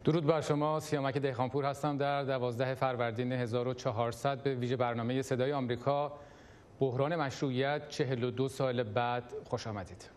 درود بر شما. سیامک دهقانپور هستم. در 12 فروردین 1400 به ویژه برنامه صدای آمریکا بحران مشروعیت 42 سال بعد خوش آمدید.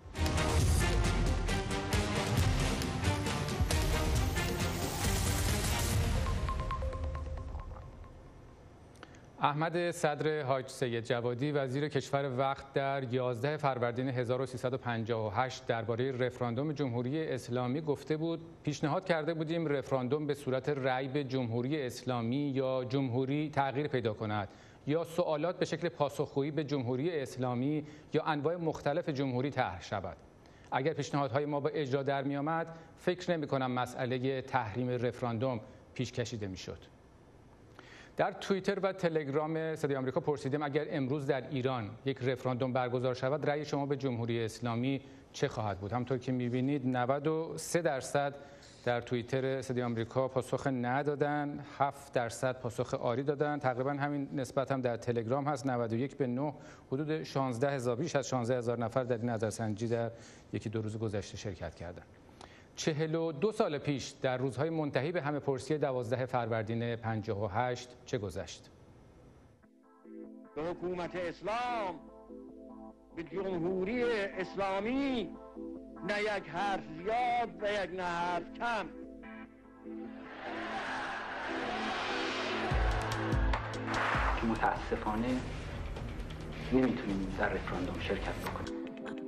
احمد صدر حاج سید جوادی وزیر کشور وقت در 11 فروردین 1358 درباره رفراندوم جمهوری اسلامی گفته بود پیشنهاد کرده بودیم رفراندوم به صورت رأی به جمهوری اسلامی یا جمهوری تغییر پیدا کند یا سوالات به شکل پاسخگویی به جمهوری اسلامی یا انواع مختلف جمهوری طرح شود. اگر پیشنهادهای ما به اجرا در می آمد فکر نمی کنم مسئله تحریم رفراندوم پیش کشیده می شد. در توییتر و تلگرام صدای آمریکا پرسیدیم اگر امروز در ایران یک رفراندوم برگزار شود رأی شما به جمهوری اسلامی چه خواهد بود؟ همطور که می‌بینید 93% در توییتر صدای آمریکا پاسخ نه دادن، 7% پاسخ آری دادن. تقریبا همین نسبت هم در تلگرام هست، 91 به 9. حدود 16000 بیش از 16000 نفر در این نظرسنجی در یکی دو روز گذشته شرکت کردند. 42 سال پیش در روزهای منتهی به همه پرسی 12 فروردین 58 چه گذشت؟ به حکومت اسلام، به جمهوری اسلامی، نه یک حرف زیاد و یک نه حرف کم. که متاسفانه نمیتونیم در رفراندوم شرکت بکنیم.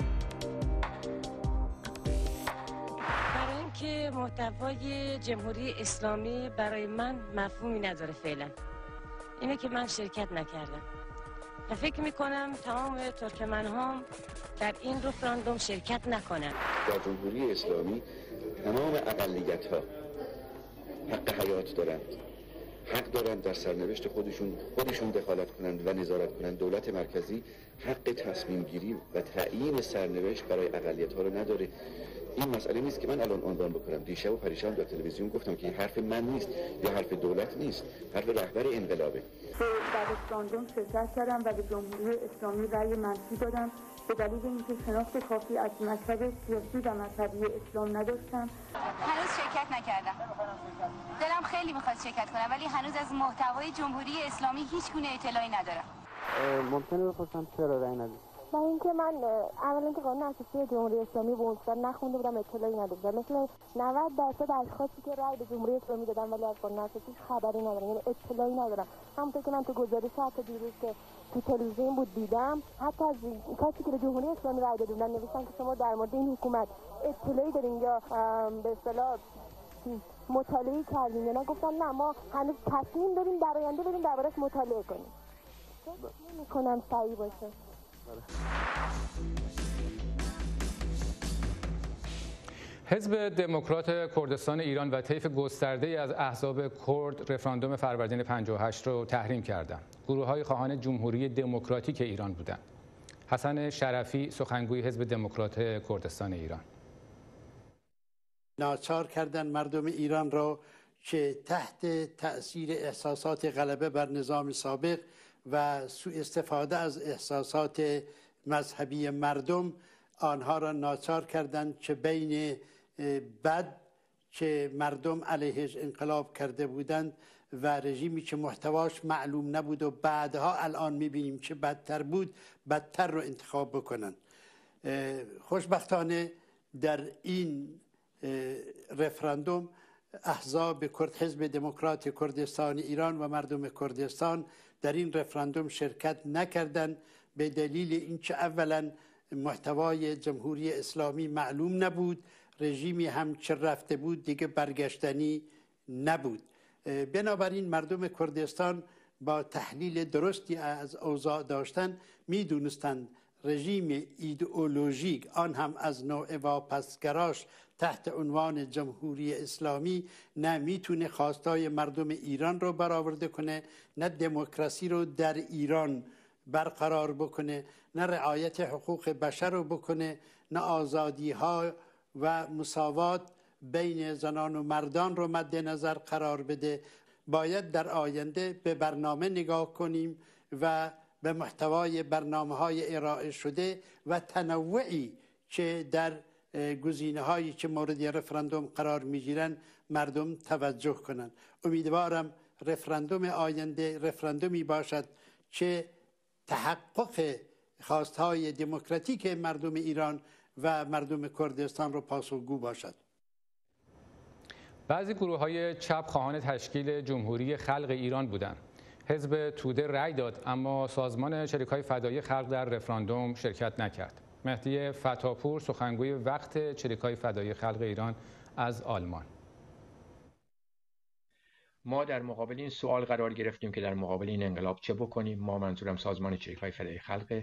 که محتوای جمهوری اسلامی برای من مفهومی نداره فعلا. اینه که من شرکت نکردم و فکر میکنم تمام ترکمن‌ها در این رفراندوم شرکت نکنن. در جمهوری اسلامی تمام اقلیت‌ها حق حیات دارند، حق دارند در سرنوشت خودشون دخالت کنند و نظارت کنند. دولت مرکزی حق تصمیم گیری و تعیین سرنوشت برای اقلیت‌ها رو نداره. این مسئله نیست که من الان عنوان بکنم. دیشب و پریشب در تلویزیون گفتم که این حرف من نیست یا حرف دولت نیست، حرف رهبر انقلابه. در رفراندوم شرکت کردم و به جمهوری اسلامی رأی منفی دادم به دلیل اینکه شناخت کافی از مذهب سیاسی و مذهبی اسلام نداشتم. هنوز شرکت نکردم. دلم خیلی میخواد شرکت کنم ولی هنوز از محتوای جمهوری اسلامی هیچ گونه اطلاعی ندارم. ممکنه بپرسم چرا رأی ندید؟ و اینکه من اولا که قانون اساسی جمهوری اسلامی به اون صورت نخونده بودم، اطلاعی نداشتم. مثل 90% اشخاصی که رأی به جمهوری اسلامی دادن ولی از قانون اساسی خبری ندارم، یعنی اطلاعی ندارم. همونطور که من تو گزارش حتی دیروز که تو تلویزیون بود دیدم، حتی از کسی که به جمهوری اسلامی رأی دادن نوشتن که شما در مورد این حکومت اطلاعی دارین یا به اصطلاح مطالعه کردین یا نه. گفتم نه، ما هنوز تصمیم داریم در آینده بریم دربارش مطالعه کنیم. فکر نمی‌کنم صحیح باشه. حزب دموکرات کردستان ایران و طیف گسترده‌ای از احزاب کرد رفراندوم فروردین 58 رو تحریم کردند. گروه‌های خواهان جمهوری دموکراتیک ایران بودند. حسن شرفی سخنگوی حزب دموکرات کردستان ایران: ناچار کردن مردم ایران را که تحت تأثیر احساسات غلبه بر نظام سابق و سوء استفاده از احساسات مذهبی مردم، آنها را ناچار کردند که بین بد که مردم علیهش انقلاب کرده بودند و رژیمی که محتواش معلوم نبود و بعدها الان میبینیم که بدتر بود، بدتر رو انتخاب بکنن. خوشبختانه در این رفراندوم احزاب کرد، حزب دموکرات کردستان ایران و مردم کردستان در این رفراندوم شرکت نکردند به دلیل اینکه اولا محتوای جمهوری اسلامی معلوم نبود، رژیمی هم که رفته بود دیگه برگشتنی نبود. بنابراین مردم کردستان با تحلیل درستی از اوضاع داشتن میدونستند رژیم ایدئولوژیک، آن هم از نوع واپسگراش تحت عنوان جمهوری اسلامی، نه میتونه خواستای مردم ایران رو برآورده کنه، نه دموکراسی رو در ایران برقرار بکنه، نه رعایت حقوق بشر رو بکنه، نه آزادی ها و مساوات بین زنان و مردان رو مد نظر قرار بده. باید در آینده به برنامه نگاه کنیم و به محتوای برنامه‌های ارائه شده و تنوعی که در گزینه‌هایی که مورد رفراندوم قرار می‌گیرند مردم توجه کنند. امیدوارم رفراندوم آینده رفراندومی باشد که تحقق خواستهای دموکراتیک مردم ایران و مردم کردستان را پاسخگو باشد. بعضی گروه‌های چپ خواهان تشکیل جمهوری خلق ایران بودند. حزب توده رأی داد اما سازمان شریک‌های فدایی خلق در رفراندوم شرکت نکرد. مهدی فتاپور سخنگوی وقت شریک‌های فدایی خلق ایران از آلمان: ما در مقابل این سوال قرار گرفتیم که در مقابل این انقلاب چه بکنیم. ما، منظورم سازمان شریک‌های فدایی خلق،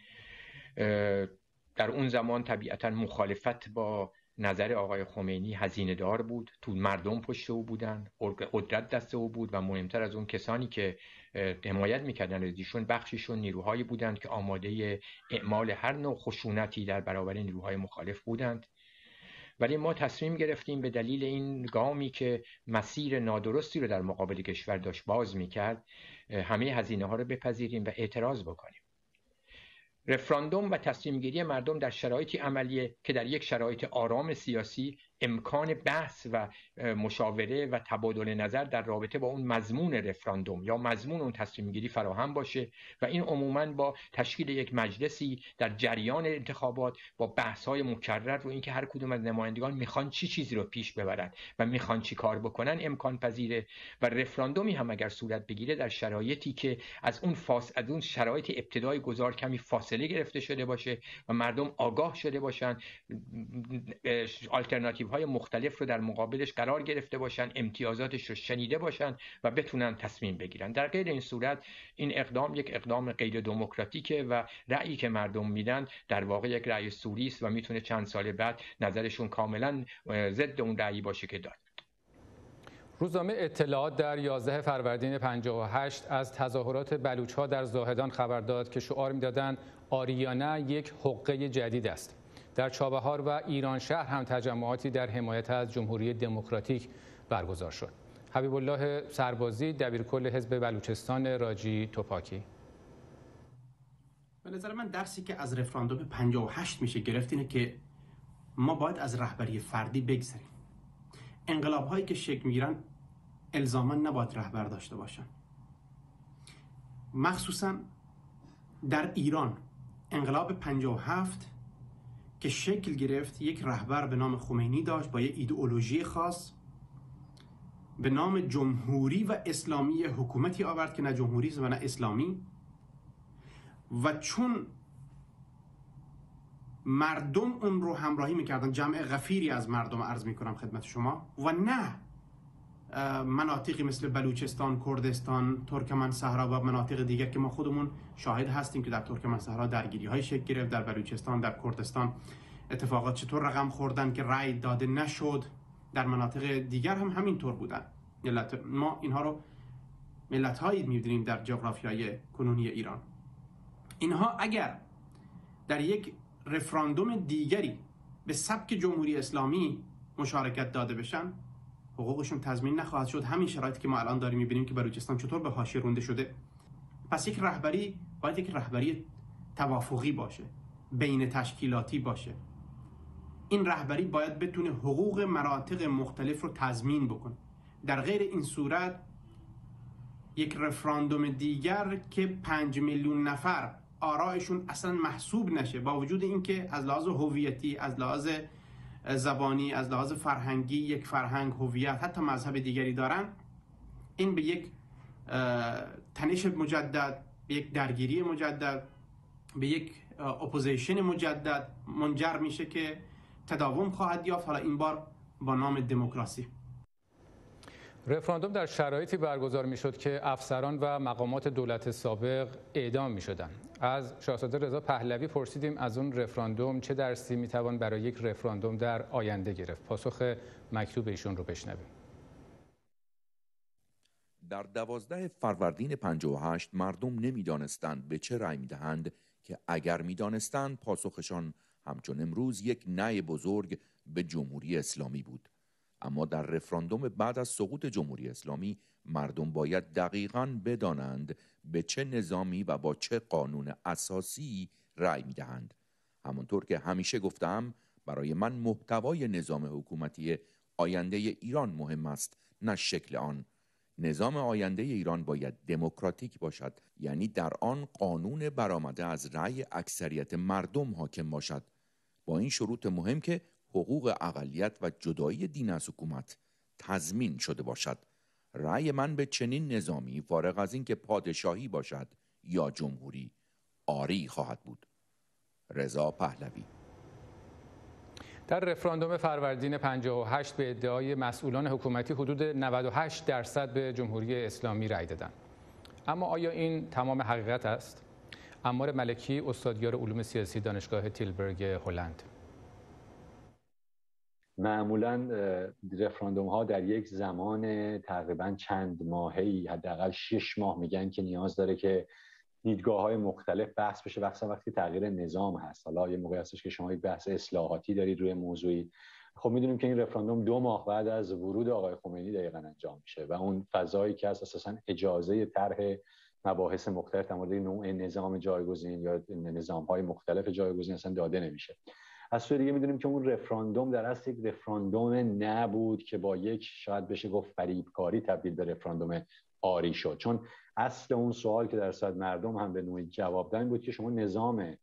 در اون زمان طبیعتاً مخالفت با نظر آقای خمینی هزینه دار بود. تو مردم پشت او بودن، قدرت دست او بود و مهمتر از اون کسانی که حمایت میکردن از ایشون بخشیشون نیروهایی بودند که آماده اعمال هر نوع خشونتی در برابر نیروهای مخالف بودند. ولی ما تصمیم گرفتیم به دلیل این گامی که مسیر نادرستی رو در مقابل کشور داشت باز میکرد، همه هزینه ها رو بپذیریم و اعتراض بکنیم. رفراندوم و تصمیم گیری مردم در شرایطی عملیه که در یک شرایط آرام سیاسی امکان بحث و مشاوره و تبادل نظر در رابطه با اون مضمون رفراندوم یا مضمون اون تصمیم گیری فراهم باشه و این عموماً با تشکیل یک مجلسی در جریان انتخابات با بحث‌های مکرر رو اینکه هر کدوم از نمایندگان میخوان چی چیزی رو پیش ببرن و میخوان چی کار بکنن امکان پذیره و رفراندومی هم اگر صورت بگیره در شرایطی که از اون شرایط ابتدای گذار کمی فاصله گرفته شده باشه و مردم آگاه شده باشن، آلترناتیو های مختلف رو در مقابلش قرار گرفته باشن، امتیازاتش رو شنیده باشن و بتونن تصمیم بگیرن. در غیر این صورت این اقدام یک اقدام غیر دموکراتیکه و رأیی که مردم میدن در واقع یک رأی سوری است و میتونه چند سال بعد نظرشون کاملا ضد اون رأیی باشه که داد. روزنامه اطلاعات در 11 فروردین 58 از تظاهرات بلوچ‌ها در زاهدان خبر داد که شعار میدادند آریانا یک حقه جدید است. در چابهار و ایران شهر هم تجمعاتی در حمایت از جمهوری دموکراتیک برگزار شد. حبیب الله سربازی، دبیرکل حزب بلوچستان راجی توپاکی: به نظر من درسی که از رفراندوم 58 میشه گرفت اینه که ما باید از رهبری فردی بگذریم. انقلاب هایی که شکل میگیرن الزاما نباید رهبر داشته باشن. مخصوصا در ایران انقلاب 57 که شکل گرفت یک رهبر به نام خمینی داشت با یک ایدئولوژی خاص به نام جمهوری و اسلامی، حکومتی آورد که نه جمهوری است و نه اسلامی، و چون مردم اون رو همراهی میکردن، جمع غفیری از مردم عرض میکنم خدمت شما، و نه مناطقی مثل بلوچستان، کردستان، ترکمن صحرا و مناطق دیگر که ما خودمون شاهد هستیم که در ترکمن صحرا درگیری های شکل گرفت، در بلوچستان، در کردستان اتفاقات چطور رقم خوردن که رأی داده نشد، در مناطق دیگر هم همینطور بودن. ما اینها رو ملت هایی می‌بینیم در جغرافیای کنونی ایران. اینها اگر در یک رفراندوم دیگری به سبک جمهوری اسلامی مشارکت داده بشن، حقوقشون تضمین نخواهد شد. همین شرایطی که ما الان داریم می‌بینیم که بلوچستان چطور به حاشیه رانده شده. پس یک رهبری باید یک رهبری توافقی باشه، بین تشکیلاتی باشه. این رهبری باید بتونه حقوق مناطق مختلف رو تضمین بکنه. در غیر این صورت یک رفراندوم دیگر که 5 میلیون نفر آرایشون اصلا محسوب نشه، با وجود اینکه از لحاظ هویتی، از لحاظ زبانی، از لحاظ فرهنگی یک فرهنگ، هویت، حتی مذهب دیگری دارن، این به یک تنش مجدد، به یک درگیری مجدد، به یک اپوزیشن مجدد منجر میشه که تداوم خواهد یافت، حالا این بار با نام دموکراسی. رفراندوم در شرایطی برگزار میشد که افسران و مقامات دولت سابق اعدام میشدند. از شاهزاده رضا پهلوی پرسیدیم از اون رفراندوم چه درسی میتوان برای یک رفراندوم در آینده گرفت. پاسخ مکتوب ایشون رو بشنویم. در 12 فروردین 58 مردم نمیدانستند به چه رأی میدهند که اگر میدانستند پاسخشان همچون امروز یک نه بزرگ به جمهوری اسلامی بود. اما در رفراندوم بعد از سقوط جمهوری اسلامی مردم باید دقیقاً بدانند به چه نظامی و با چه قانون اساسی رأی میدهند. همانطور که همیشه گفتم، برای من محتوای نظام حکومتی آینده ایران مهم است، نه شکل آن. نظام آینده ایران باید دموکراتیک باشد، یعنی در آن قانون برآمده از رأی اکثریت مردم حاکم باشد، با این شروط مهم که حقوق اقلیت و جدایی دین از حکومت تضمین شده باشد. رأی من به چنین نظامی، فارغ از اینکه پادشاهی باشد یا جمهوری، آری خواهد بود. رضا پهلوی. در رفراندوم فروردین 58 به ادعای مسئولان حکومتی حدود 98% به جمهوری اسلامی رأی دادند. اما آیا این تمام حقیقت است؟ عمار ملکی، استادیار علوم سیاسی دانشگاه تیلبرگ هلند. معمولا رفراندوم ها در یک زمان تقریبا چند ماهه‌ای، حداقل 6 ماه میگن که نیاز داره که دیدگاه های مختلف بحث بشه، وقتی تغییر نظام هست. حالا یه موقعی هستش که شما یک بحث اصلاحاتی دارید روی موضوعی. خب میدونیم که این رفراندوم 2 ماه بعد از ورود آقای خمینی دقیقاً انجام میشه و اون فضایی که اساساً اجازه طرح مباحث مختلف در مورد نوع نظام جایگزین یا نظام‌های مختلف جایگزین اصلا داده نمیشه. از سوی دیگه میدونیم که اون رفراندوم در اصل یک رفراندوم نبود که با یک شاید بشه گفت فریبکاری تبدیل به رفراندوم آری شد، چون اصل اون سوال که در صد مردم هم به نوعی جواب دادن بود که شما نظام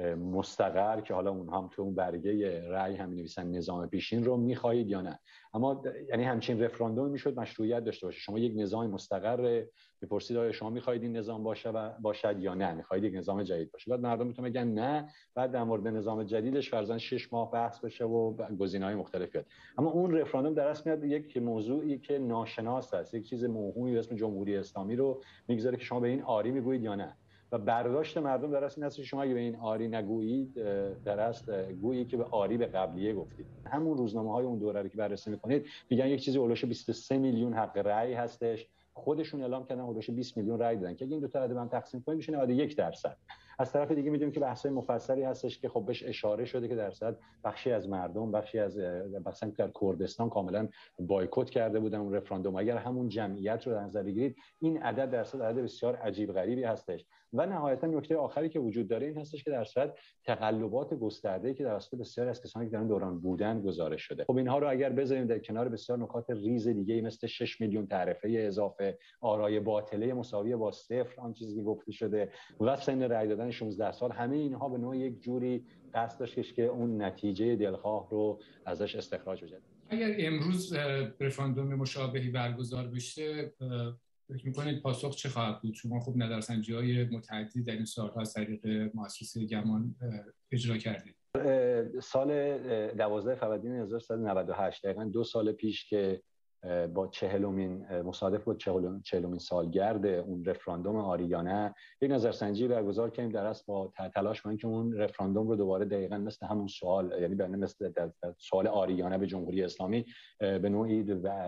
مستقر که حالا اون هم تو اون برگه رأی هم می‌نویسن نظام پیشین رو می‌خواهید یا نه. اما یعنی همچین رفراندوم میشد مشروعیت داشته باشه. شما یک نظام مستقر می‌پرسید آیا شما می‌خواهید این نظام باشد یا نه، می‌خواهید یک نظام جدید باشه. بعد مردم میتونن بگن نه، بعد در مورد نظام جدیدش فرضاً 6 ماه بحث بشه و گزینه‌های مختلف بیاد. اما اون رفراندوم در اصل میاد یک موضوعی که ناشناس است، یک چیز موهومی به اسم جمهوری اسلامی رو میگذاره که شما به این آری میگویید یا نه. و برداشت مردم در اصل این است که شما اگه به این آری نگویید، در اصل گویی که به آری به قبلیه گفتید. همون روزنامه‌های اون دوره رو که بررسی می‌کنید میگن یک چیزی اولش 23 میلیون حق رأی هستش. خودشون اعلام کردن اولش 20 میلیون رأی دادن که اگه این دو تا عدد هم تقسیم کنیم میشه 91%. از طرف دیگه می‌دونیم که بحث‌های مفصلی هستش که خب بهش اشاره شده که درصد بخشی از مردم، بخشی از مثلا در کردستان کاملا بایکوت کرده بودن اون رفراندوم. اگر همون جمعیت رو در نظر بگیرید این عدد درصد عدد بسیار عجیب غریبی هستش. و نهایتا نکته آخری که وجود داره این هستش که درصد تقلبات گسترده‌ای که توسط بسیاری از کسانی که در اون دوران بودن گزارش شده. خب اینها رو اگر بذاریم در کنار بسیار نکات ریز دیگه‌ای مثل 6 میلیون تعرفه اضافه، آرای باطله مساوی با صفر، آن چیزی که گفته شده و سن رأی دادن 16 سال، همه اینها به نوعی یک جوری قصد داشت که اون نتیجه دلخواه رو ازش استخراج بشه. اگر امروز رفراندوم مشابهی برگزار بشه، فکر می‌کنید پاسخ چه خواهد بود؟ شما خب نظرسنجی‌های متعددی در این سال‌ها از طریق مؤسسه گمان اجرا کردید. سال 12 فروردین 1398 دقیقاً 2 سال پیش که با 40مین مصادف بود 40مین سالگرد اون رفراندوم آریانه یک نظرسنجی برگزار کردیم در اصل با تلاش کنیم که اون رفراندوم رو دوباره دقیقاً مثل همون سوال، یعنی مثل در سوال آریانه به جمهوری اسلامی به نوعی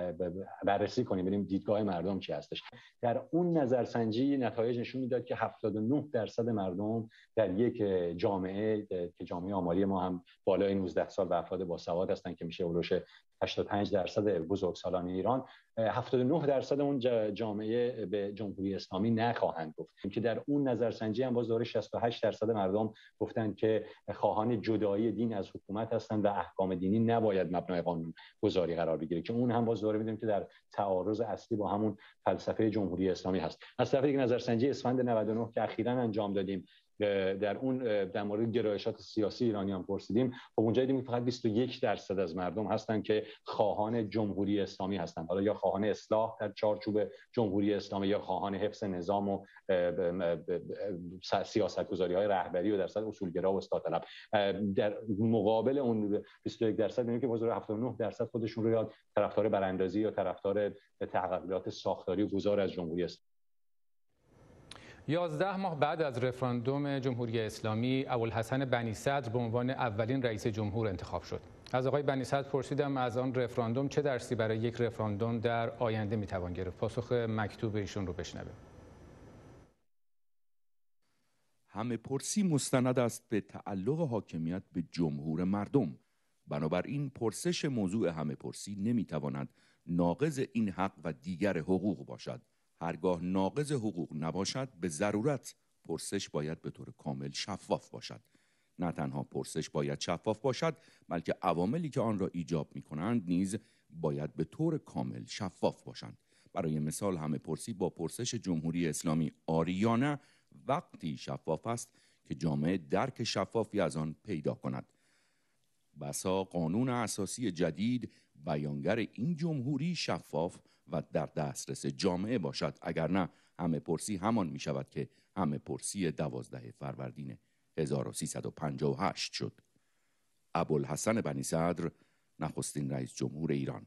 بررسی کنیم، ببینیم دیدگاه مردم چی هستش. در اون نظرسنجی نتایج نشون میداد که 79% مردم در یک جامعه که جامعه آماری ما هم بالای 19 سال و افراد باسواد هستن که میشه اولش 85% بزرگسالان ایران، 79% اون جامعه به جمهوری اسلامی نخواهند گفت. که در اون نظرسنجی هم باز دوره 68% مردم گفتند که خواهان جدایی دین از حکومت هستند و احکام دینی نباید مبنای قانون گذاری قرار بگیره، که اون هم باز دوره می‌دونیم که در تعارض اصلی با همون فلسفه جمهوری اسلامی هست. از طرف دیگه نظرسنجی اسفند 99 که اخیراً انجام دادیم در اون در مورد گرایشات سیاسی ایرانیان پرسیدیم، خب اونجا دیدیم فقط 21% از مردم هستن که خواهان جمهوری اسلامی هستن، حالا یا خواهان اصلاح در چارچوب جمهوری اسلامی یا خواهان حفظ نظام و سیاست‌گذاری‌های رهبری و درصد اصولگرا و اصلاح طلب. در مقابل اون 21% می‌بینیم که حضور 79% خودشون رو یا طرفدار براندازی یا طرفدار تغییرات ساختاری و گذار از جمهوری اسلامی. 11 ماه بعد از رفراندوم جمهوری اسلامی، ابوالحسن بنی صدر به عنوان اولین رئیس جمهور انتخاب شد. از آقای بنی صدر پرسیدم از آن رفراندوم چه درسی برای یک رفراندوم در آینده میتوان گرفت. پاسخ مکتوب ایشون رو بشنویم. همه پرسی مستند است به تعلق حاکمیت به جمهور مردم. بنابراین پرسش موضوع همه پرسی نمیتواند ناقض این حق و دیگر حقوق باشد. هرگاه ناقض حقوق نباشد، به ضرورت پرسش باید به طور کامل شفاف باشد. نه تنها پرسش باید شفاف باشد، بلکه عواملی که آن را ایجاب می کنند نیز باید به طور کامل شفاف باشند. برای مثال همه پرسی با پرسش جمهوری اسلامی آری یا نه وقتی شفاف است که جامعه درک شفافی از آن پیدا کند. بسا قانون اساسی جدید بیانگر این جمهوری شفاف و در دسترس جامعه باشد، اگر نه همه پرسی همان می شود که همه پرسی 12 فروردین 1358 شد. ابوالحسن بنی صدر، نخستین رئیس جمهور ایران.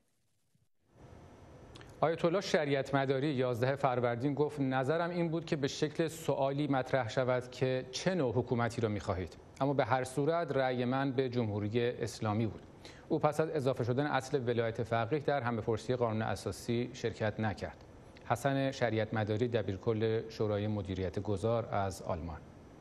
آیت الله شریعت مداری 11 فروردین گفت نظرم این بود که به شکل سوالی مطرح شود که چه نوع حکومتی را می‌خواهید، اما به هر صورت رأی من به جمهوری اسلامی بود. او پس از اضافه شدن اصل ولایت فقیه در همه‌پرسی قانون اساسی شرکت نکرد. حسن شریعت مداری دبیرکل شورای مدیریت گذار از آلمان.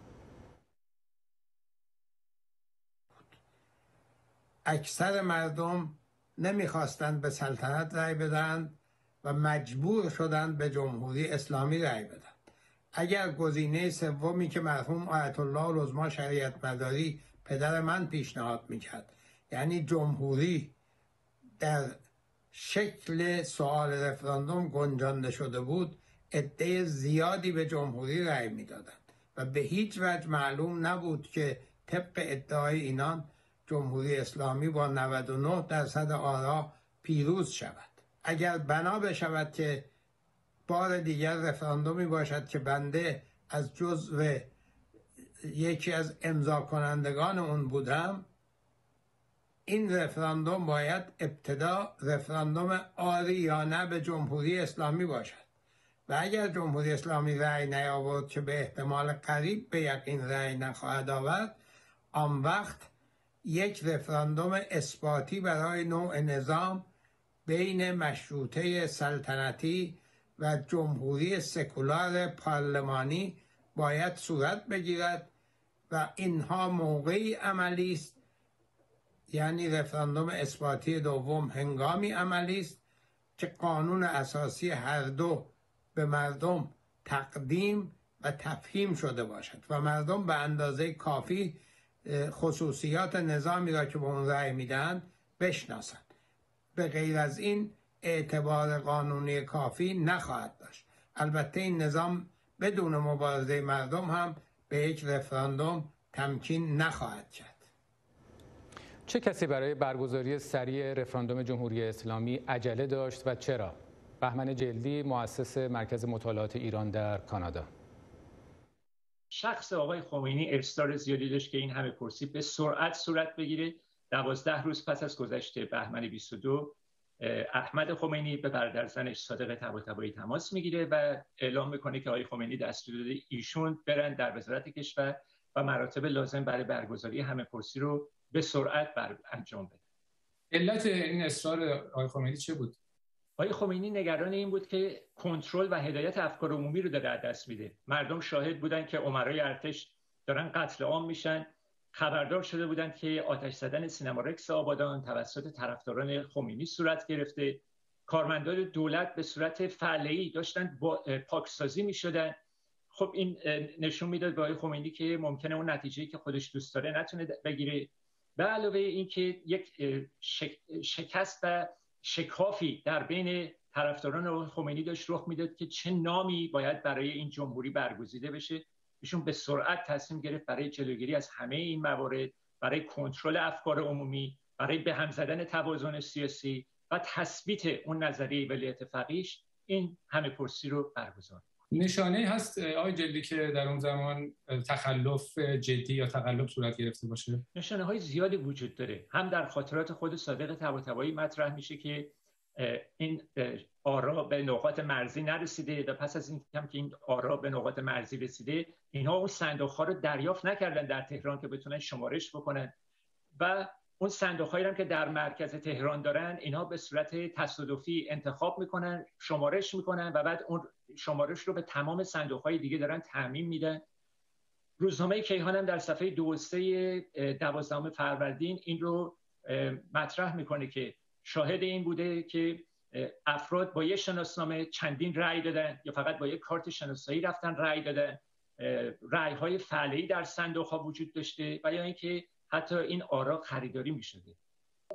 اکثر مردم نمیخواستند به سلطنت رأی بدن و مجبور شدند به جمهوری اسلامی رأی بدن. اگر گزینه سومی که مرحوم آیت الله العظما شریعت مداری پدر من پیشنهاد میکرد، یعنی جمهوری در شکل سوال رفراندوم گنجانده شده بود، عده زیادی به جمهوری رأی میدادند و به هیچ وجه معلوم نبود که طبق ادعای اینان جمهوری اسلامی با 99% آرا پیروز شود. اگر بنا بشود که بار دیگر رفراندومی باشد که بنده از جزو یکی از امضا کنندگان اون بودم، این رفراندوم باید ابتدا رفراندوم آری یا نه به جمهوری اسلامی باشد و اگر جمهوری اسلامی رأی نیاورد که به احتمال قریب به یقین رأی نخواهد آورد، آن وقت یک رفراندوم اثباتی برای نوع نظام بین مشروطه سلطنتی و جمهوری سکولار پارلمانی باید صورت بگیرد و اینها موقعی عملی است، یعنی رفراندوم اثباتی دوم هنگامی عملی است که قانون اساسی هر دو به مردم تقدیم و تفهیم شده باشد و مردم به اندازه کافی خصوصیات نظامی را که به اون رأی میدن بشناسند. به غیر از این اعتبار قانونی کافی نخواهد داشت. البته این نظام بدون مبارزه مردم هم به یک رفراندوم تمکین نخواهد کرد. چه کسی برای برگزاری سریع رفراندوم جمهوری اسلامی عجله داشت و چرا؟ بهمن جلدی، مؤسس مرکز مطالعات ایران در کانادا. شخص آقای خمینی اصرار زیادی داشت که این همه پرسی به سرعت صورت بگیره. 12 روز پس از گذشت بهمن 22 احمد خمینی به برادرزنش صادق طباطبایی تماس میگیره و اعلام میکنه که آقای خمینی دستور داده ایشون برن در وزارت کشور و مراتب لازم برای برگزاری همه پرسی رو به سرعت انجام بده. علت این اصرار آقای خمینی چه بود؟ آقای خمینی نگران این بود که کنترل و هدایت افکار عمومی رو داره از دست میده. مردم شاهد بودن که امرای ارتش دارن قتل عام میشن، خبردار شده بودند که آتش زدن سینما رکس آبادان توسط طرفداران خمینی صورت گرفته، کارمندان دولت به صورت فعلی داشتن پاکسازی میشدن. خب این نشون میداد به آقای خمینی که ممکنه اون نتیجه‌ای که خودش دوست داره نتونه بگیره. به علاوه اینکه یک شکست و شکافی در بین طرفداران آقای خمینی داشت رخ میداد که چه نامی باید برای این جمهوری برگزیده بشه. ایشون به سرعت تصمیم گرفت برای جلوگیری از همه این موارد، برای کنترل افکار عمومی، برای به هم زدن توازن سیاسی و تثبیت اون نظریه ولایت فقیه‌اش این همه پرسی رو برگزار. نشانه هست آقای جلدی که در اون زمان تخلف جدی یا تقلب صورت گرفته باشه؟ نشانه های زیادی وجود داره. هم در خاطرات خود صادق طباطبایی مطرح میشه که این آرا به نقاط مرزی نرسیده و پس از این که این آرا به نقاط مرزی رسیده، اینها اون صندوق‌ها رو دریافت نکردن در تهران که بتونن شمارش بکنن و اون صندوق‌هایی هم که در مرکز تهران دارن، اینها به صورت تصادفی انتخاب میکنن، شمارش میکنن و بعد اون شمارش رو به تمام صندوق‌های دیگه دارن تعمیم میدن. روزنامه کیهان هم در صفحه 2 و 3 12 فروردین این رو مطرح میکنه که شاهد این بوده که افراد با یک شناسنامه چندین رأی دادن یا فقط با یک کارت شناسایی رفتن رأی دادن. رأی‌های فعلی در صندوق‌ها وجود داشته و یا اینکه حتی این آرا خریداری می‌شده.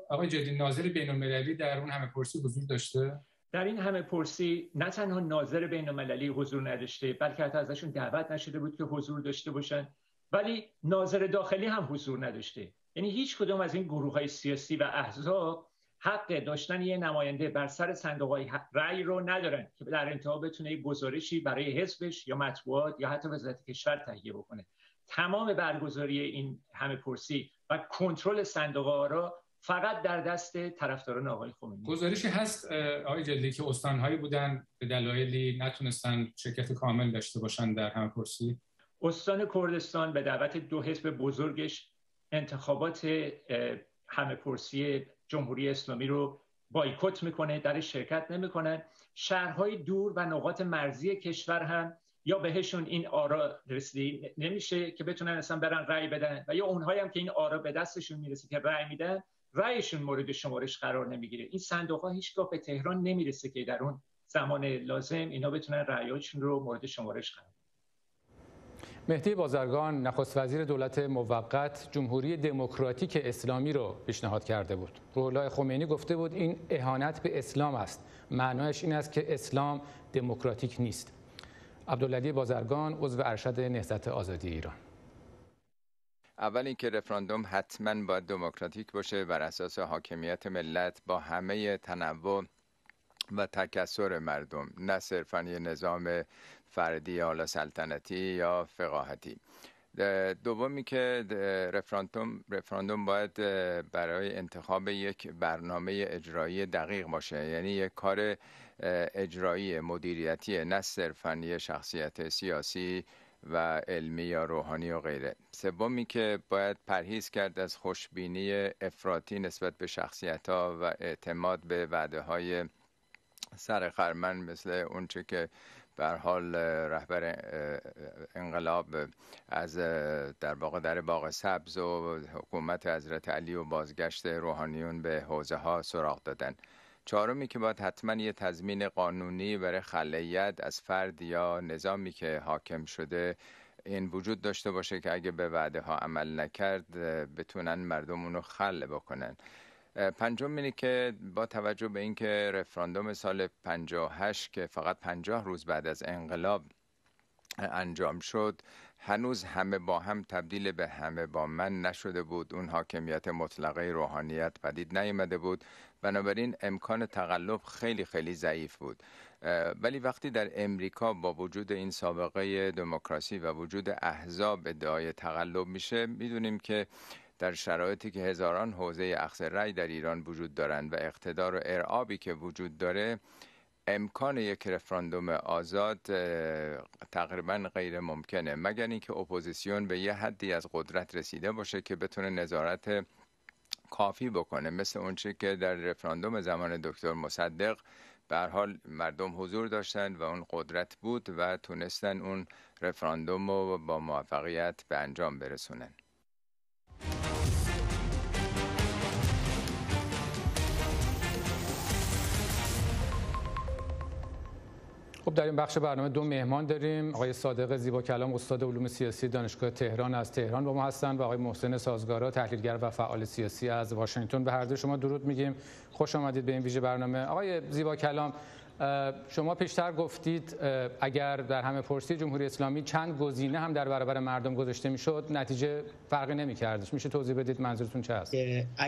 آقای جدی ناظر بین‌المللی در اون همه پرسی حضور داشته؟ در این همه پرسی نه تنها ناظر بین‌المللی حضور نداشته، بلکه حتی ازشون دعوت نشده بود که حضور داشته باشن، ولی ناظر داخلی هم حضور نداشته. یعنی هیچ کدوم از این گروه‌های سیاسی و احزاب حق داشتن یه نماینده بر سر صندوق‌های رأی رو ندارن که در انتها بتونه گزارشی برای حزبش یا مطبوعات یا حتی وزارت کشور تهیه بکنه. تمام برگزاری این همه پرسی و کنترل صندوق‌ها را فقط در دست طرفداران آقای خمینی. گزارشی هست آقای جدی که استان‌هایی بودن به دلایلی نتونستن شرکت کامل داشته باشن در همه پرسی؟ استان کردستان به دعوت 2 حزب بزرگش انتخابات همه پرسی جمهوری اسلامی رو بایکوت میکنه، در شرکت نمیکنن. شهرهای دور و نقاط مرزی کشور هم یا بهشون این آرا رسیده نمیشه که بتونن اصلا برن رأی بدن و یا اونهایی هم که این آرا به دستشون میرسه که رأی میدن، رأیشون مورد شمارش قرار نمیگیره. این صندوق‌ها هیچگاه به تهران نمیرسه که در اون زمان لازم اینا بتونن رأیاشون رو مورد شمارش قرار بدن. مهدی بازرگان نخست وزیر دولت موقت جمهوری دموکراتیک اسلامی رو پیشنهاد کرده بود. روح الله خمینی گفته بود این اهانت به اسلام است. معنایش این است که اسلام دموکراتیک نیست. عبدالعلی بازرگان عضو ارشد نهضت آزادی ایران: اول اینکه رفراندوم حتما باید دموکراتیک باشه، بر اساس حاکمیت ملت با همه تنوع و تکثر مردم، نه صرفاً یه نظام فردی یا سلطنتی یا فقاهتی. دومی که رفراندوم باید برای انتخاب یک برنامه اجرایی دقیق باشه، یعنی یک کار اجرایی مدیریتی، نه صرفاً یه شخصیت سیاسی و علمی یا روحانی و غیره. سومی که باید پرهیز کرد از خوشبینی افراطی نسبت به شخصیت‌ها و اعتماد به وعده‌های سر خرمن مثل اونچه که به هر حال رهبر انقلاب از در واقع در باغ سبز و حکومت حضرت علی و بازگشت روحانیون به حوزه ها سراغ دادن. چهارمی که باید حتما یه تضمین قانونی برای خلیت از فرد یا نظامی که حاکم شده این وجود داشته باشه که اگه به وعده ها عمل نکرد بتونن مردم اونو خل بکنن. پنجم اینه که با توجه به اینکه رفراندوم سال 58 که فقط 50 روز بعد از انقلاب انجام شد هنوز همه با هم تبدیل به همه با من نشده بود، اون حاکمیت مطلقه روحانیت پدید نیامده بود، بنابراین امکان تقلب خیلی خیلی ضعیف بود. ولی وقتی در امریکا با وجود این سابقه دموکراسی و وجود احزاب ادعای تقلب میشه، میدونیم که در شرایطی که هزاران حوزه اخذ رأی در ایران وجود دارند و اقتدار و ارعابی که وجود داره، امکان یک رفراندوم آزاد تقریبا غیر ممکنه، مگر اینکه اپوزیسیون به یه حدی از قدرت رسیده باشه که بتونه نظارت کافی بکنه، مثل اونچه که در رفراندوم زمان دکتر مصدق به هر حال مردم حضور داشتن و اون قدرت بود و تونستن اون رفراندوم رو با موفقیت به انجام برسونن. خب در این بخش برنامه 2 مهمان داریم. آقای صادق زیبا کلام استاد علوم سیاسی دانشگاه تهران از تهران با ما هستند و آقای محسن سازگارا تحلیلگر و فعال سیاسی از واشنگتن. به هر دو شما درود میگیم، خوش آمدید به این ویژه برنامه. آقای زیبا کلام، شما پیشتر گفتید اگر در همه پرسی جمهوری اسلامی چند گزینه هم در برابر مردم گذاشته میشد نتیجه فرقی نمیکردش. میشه توضیح بدید منظورتون چه است؟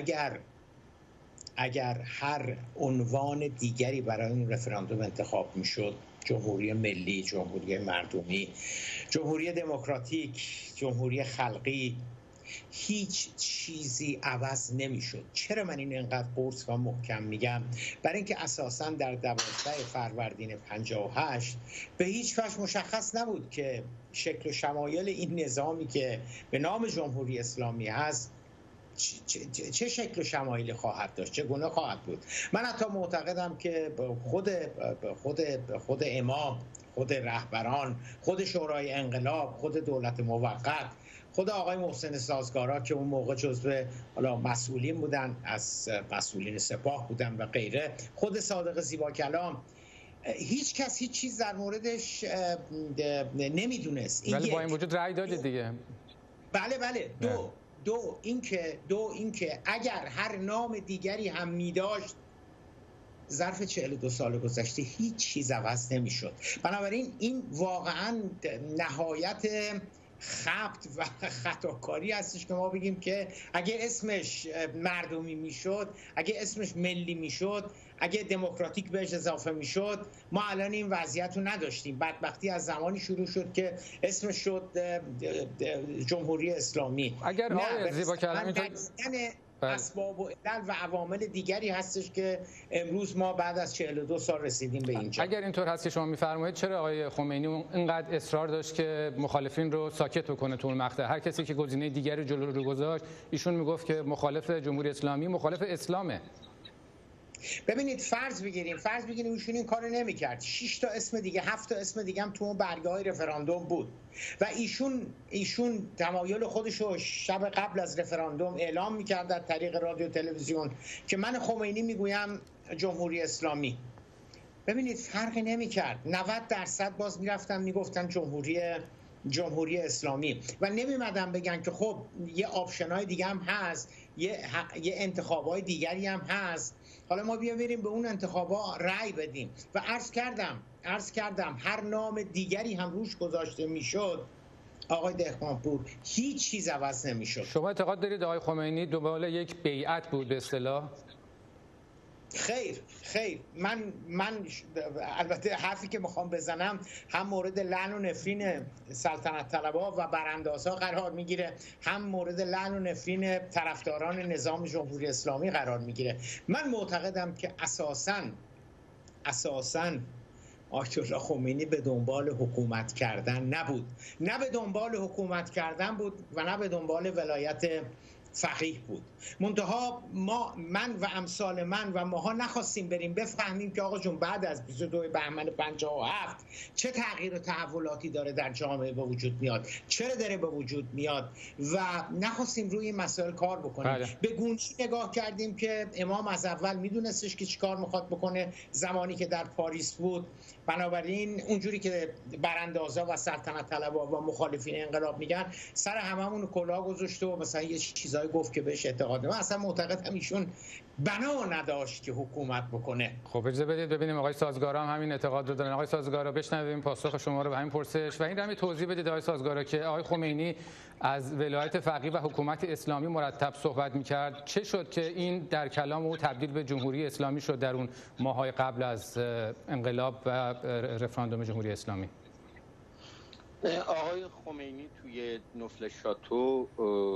اگر هر عنوان دیگری برای این رفراندوم انتخاب میشد، جمهوری ملی، جمهوری مردمی، جمهوری دموکراتیک، جمهوری خلقی، هیچ چیزی عوض نمیشد. چرا من این انقدر قرص و محکم میگم؟ برای اینکه اساساً در 12 فروردین 58 به هیچ وجه مشخص نبود که شکل و شمایل این نظامی که به نام جمهوری اسلامی هست چه شکل و شمایلی خواهد داشت، چگونه خواهد بود. من حتی معتقدم که خود امام، خود رهبران، خود شورای انقلاب، خود دولت موقت، خود آقای محسن سازگارا که اون موقع جزو مسئولین بودن، از مسئولین سپاه بودن و غیره، خود صادق زیبا کلام، هیچ کس هیچ چیز در موردش نمیدونست. ولی با این وجود رأی دادید دیگه. بله. دو اینکه اگر هر نام دیگری هم می داشت ظرف 42 سال گذشته هیچ چیز عوض نمیشد. بنابراین این واقعا نهایت خبط و خطاکاری هستش که ما بگیم که اگه اسمش مردمی میشد، اگه اسمش ملی میشد، اگه دموکراتیک بهش اضافه میشد، ما الان این وضعیت رو نداشتیم. بدبختی از زمانی شروع شد که اسمش شد جمهوری اسلامی. اگر آقای زیبا کلام اسباب و علل و عوامل دیگری هستش که امروز ما بعد از 42 سال رسیدیم به اینجا. اگر اینطور هست که شما میفرمایید، چرا آقای خمینی اینقدر اصرار داشت که مخالفین رو ساکت بکنه تو اون مقطع؟ هر کسی که گزینه دیگری جلو رو گذاشت ایشون میگفت که مخالف جمهوری اسلامی، مخالف اسلامه. ببینید فرض بگیریم ایشون این کارو نمی‌کرد، 6 تا اسم دیگه 7 تا اسم دیگه هم تو اون برگه‌های رفراندوم بود و ایشون تمایل خودش رو شب قبل از رفراندوم اعلام می‌کرد در طریق رادیو تلویزیون که من خمینی میگویم جمهوری اسلامی. ببینید فرقی نمی‌کرد، 90% باز میرفتن میگفتن جمهوری اسلامی و نمی‌مدن بگن که خب یه آپشن‌های دیگه هم هست، یه انتخاب‌های دیگری هم هست، حالا ما بریم به اون انتخابا رأی بدیم. و عرض کردم هر نام دیگری هم روش گذاشته میشد آقای دهقانپور هیچ چیز عوض نمیشد. شما اعتقاد دارید آقای خمینی دنبال یک بیعت بود به اصطلاح؟ خیر من البته حرفی که میخوام بزنم هم مورد لعن و نفرین سلطنت طلبها و براندازها قرار میگیره، هم مورد لعن و نفرین طرفداران نظام جمهوری اسلامی قرار میگیره. من معتقدم که اساساً آیت الله خمینی به دنبال حکومت کردن نبود، نه به دنبال حکومت کردن بود و نه به دنبال ولایت فقیه بود. منتها من و امثال من و ماها نخواستیم بریم بفهمیم که آقا جون بعد از 22 بهمن 57 چه تغییر و تحولاتی داره در جامعه به وجود میاد، چرا داره به وجود میاد و نخواستیم روی این مسائل کار بکنیم. به گونه‌ای نگاه کردیم که امام از اول میدونستش که چیکار میخواد بکنه زمانی که در پاریس بود. بنابراین اونجوری که براندازا و سلطنت طلبها و مخالفین انقلاب میگن سر هممون کلاه گذاشته و مثلا یه چیزایی گفت که بهش اعتقاد من اصلا معتقدم ایشون بنا نداشت که حکومت بکنه. خب اجازه بدید ببینیم آقای سازگارا هم همین اعتقاد رو دارن. آقای سازگارا بشنویم پاسخ شما رو به همین پرسش و این رو توضیح بدید آقای سازگارا که آقای خمینی از ولایت فقیه و حکومت اسلامی مرتب صحبت می‌کرد. چه شد که این در کلام او تبدیل به جمهوری اسلامی شد در اون ماه‌های قبل از انقلاب و رفراندوم جمهوری اسلامی؟ آقای خمینی توی نفل شاتو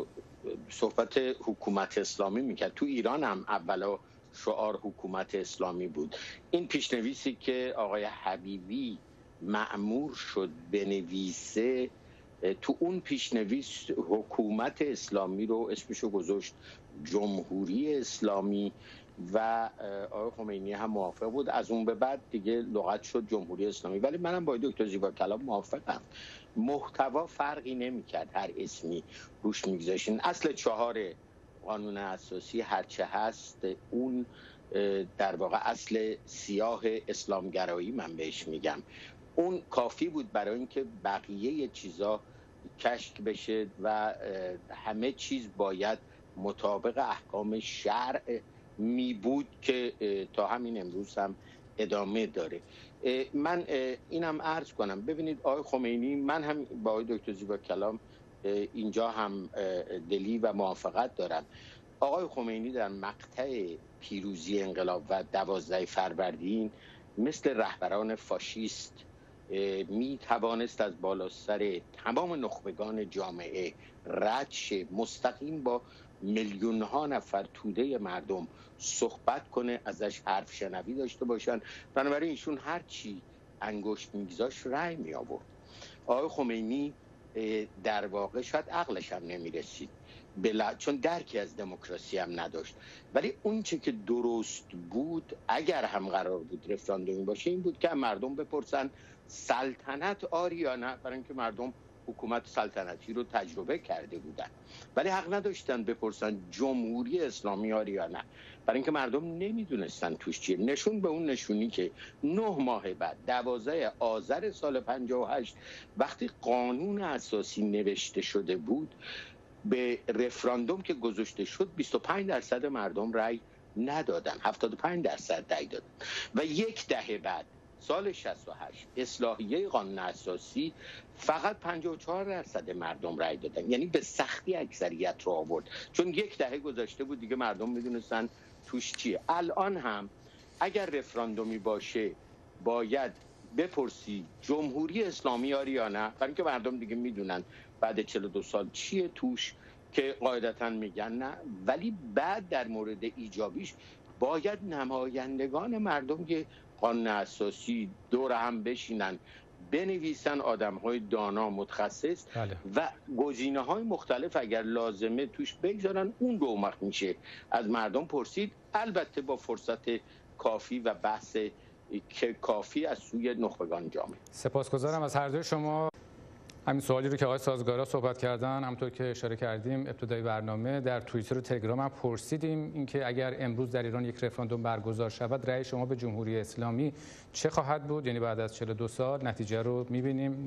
صحبت حکومت اسلامی میکرد. تو ایران هم اولا شعار حکومت اسلامی بود. این پیشنویسی که آقای حبیبی مأمور شد بنویسه، تو اون پیشنویس حکومت اسلامی رو اسمشو گذاشت جمهوری اسلامی و آقای خمینی هم موافق بود. از اون به بعد دیگه لغت شد جمهوری اسلامی. ولی منم با دکتر زیبا کلام موافقم، محتوا فرقی نمیکرد هر اسمی روش میگذاشتین. اصل 4 قانون اساسی هرچه هست اون در واقع اصل سیاه اسلامگرایی من بهش میگم، اون کافی بود برای اینکه بقیه چیزا کشف بشه و همه چیز باید مطابق احکام شرع می بود که تا همین امروز هم ادامه داره. من اینم عرض کنم، ببینید آقای خمینی، من هم با آقای دکتر زیبا کلام اینجا هم دلی و موافقت دارم. آقای خمینی در مقطع پیروزی انقلاب و 12 فروردین مثل رهبران فاشیست می توانست از بالا سر تمام نخبگان جامعه رد شه، مستقیم با میلیون ها نفر توده مردم صحبت کنه، ازش حرف شنوی داشته باشن. بنابراین ایشون هر چی انگشت میگذاشت رأی می آورد. آقای خمینی در واقع شاید عقلش هم نمیرسید چون درکی از دموکراسی هم نداشت، ولی اون چه که درست بود اگر هم قرار بود رفراندومی باشه این بود که مردم بپرسن سلطنت آری یا نه، برای اینکه مردم حکومت سلطنتی رو تجربه کرده بودن، ولی حق نداشتن بپرسن جمهوری اسلامی آری یا نه، برای اینکه مردم نمیدونستن توش چیه. نشون به اون نشونی که 9 ماه بعد 12 آذر سال 58 وقتی قانون اساسی نوشته شده بود، به رفراندوم که گذاشته شد 25% مردم رأی ندادن، 75% رأی دادن و یک دهه بعد سال 68 اصلاحیه قانون اساسی فقط 54% مردم رأی دادن، یعنی به سختی اکثریت رو آورد، چون یک دهه گذشته بود دیگه مردم میدونستن توش چیه. الان هم اگر رفراندومی باشه باید بپرسی جمهوری اسلامی آری یا نه، برای اینکه مردم دیگه میدونن بعد 42 سال چیه توش، که قاعدتا میگن نه. ولی بعد در مورد ایجابیش باید نمایندگان مردم که قانون اساسی دور هم بشینن بنویسن، آدم‌های دانا متخصص و گزینه‌های مختلف اگر لازمه توش بگذارن، اون رو وقت میشه از مردم پرسید، البته با فرصت کافی و بحث که کافی از سوی نخبگان جامعه. سپاسگزارم از هر دوی شما. همین سوالی رو که آقای سازگارا صحبت کردن، همونطور که اشاره کردیم ابتدای برنامه در توییتر و تلگرام هم پرسیدیم اینکه اگر امروز در ایران یک رفراندوم برگزار شود رأی شما به جمهوری اسلامی چه خواهد بود؟ یعنی بعد از 42 سال نتیجه رو می‌بینیم.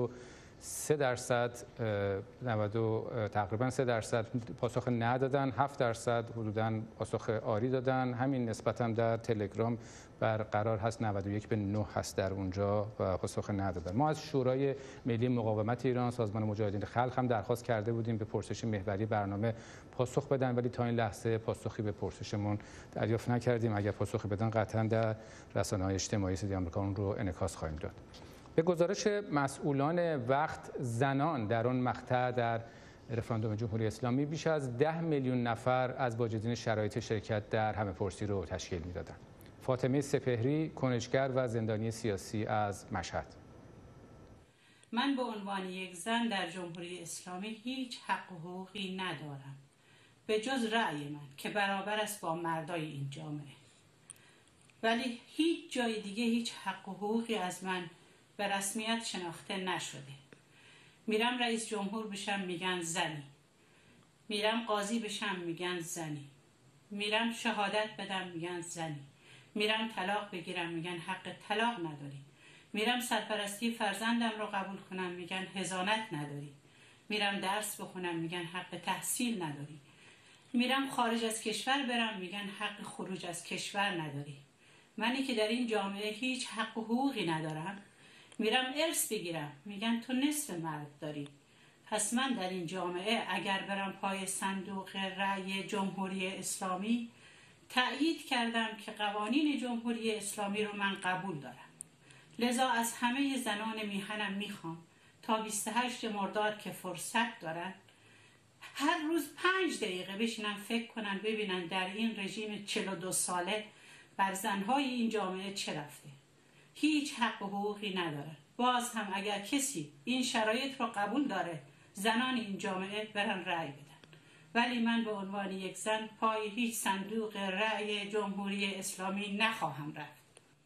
93% تقریبا 3% پاسخ ندادن، 7% حدوداً پاسخ آری دادن. همین نسبت هم در تلگرام برقرار هست، 91-9 هست در اونجا و پاسخ ندادن. ما از شورای ملی مقاومت ایران، سازمان مجاهدین خلق هم درخواست کرده بودیم به پرسش محوری برنامه پاسخ بدن، ولی تا این لحظه پاسخی به پرسشمون دریافت نکردیم. اگر پاسخی بدن قطعا در رسانه‌های اجتماعی صدای آمریکا اون رو انعکاس خواهیم داد. به گزارش مسئولان وقت، زنان در آن مقطع در رفراندوم جمهوری اسلامی بیش از 10 میلیون نفر از واجدین شرایط شرکت در همه‌پرسی رو تشکیل می‌دادند. فاطمه سپهری، کنشگر و زندانی سیاسی از مشهد. من به عنوان یک زن در جمهوری اسلامی هیچ حق و حقوقی ندارم به جز رأی من که برابر است با مردای این جامعه، ولی هیچ جای دیگه هیچ حق و حقوقی از من به رسمیت شناخته نشده. میرم رئیس جمهور بشم میگن زنی، میرم قاضی بشم میگن زنی، میرم شهادت بدم میگن زنی، میرم طلاق بگیرم میگن حق طلاق نداری، میرم سرپرستی فرزندم رو قبول کنم میگن حضانت نداری، میرم درس بخونم میگن حق تحصیل نداری، میرم خارج از کشور برم میگن حق خروج از کشور نداری. منی که در این جامعه هیچ حق و حقوقی ندارم میرم ارث بگیرم میگن تو نصف مرد داری. پس من در این جامعه اگر برم پای صندوق رأی جمهوری اسلامی تأیید کردم که قوانین جمهوری اسلامی رو من قبول دارم. لذا از همه زنان میهنم میخوام تا 28 مرداد که فرصت دارن هر روز 5 دقیقه بشینن فکر کنن ببینن در این رژیم 42 ساله بر زنهای این جامعه چه رفته. هیچ حق و حقوقی ندارن. باز هم اگر کسی این شرایط رو قبول داره زنان این جامعه برن رأی بدن، ولی من به عنوان یک زن پای هیچ صندوق رأی جمهوری اسلامی نخواهم رفت.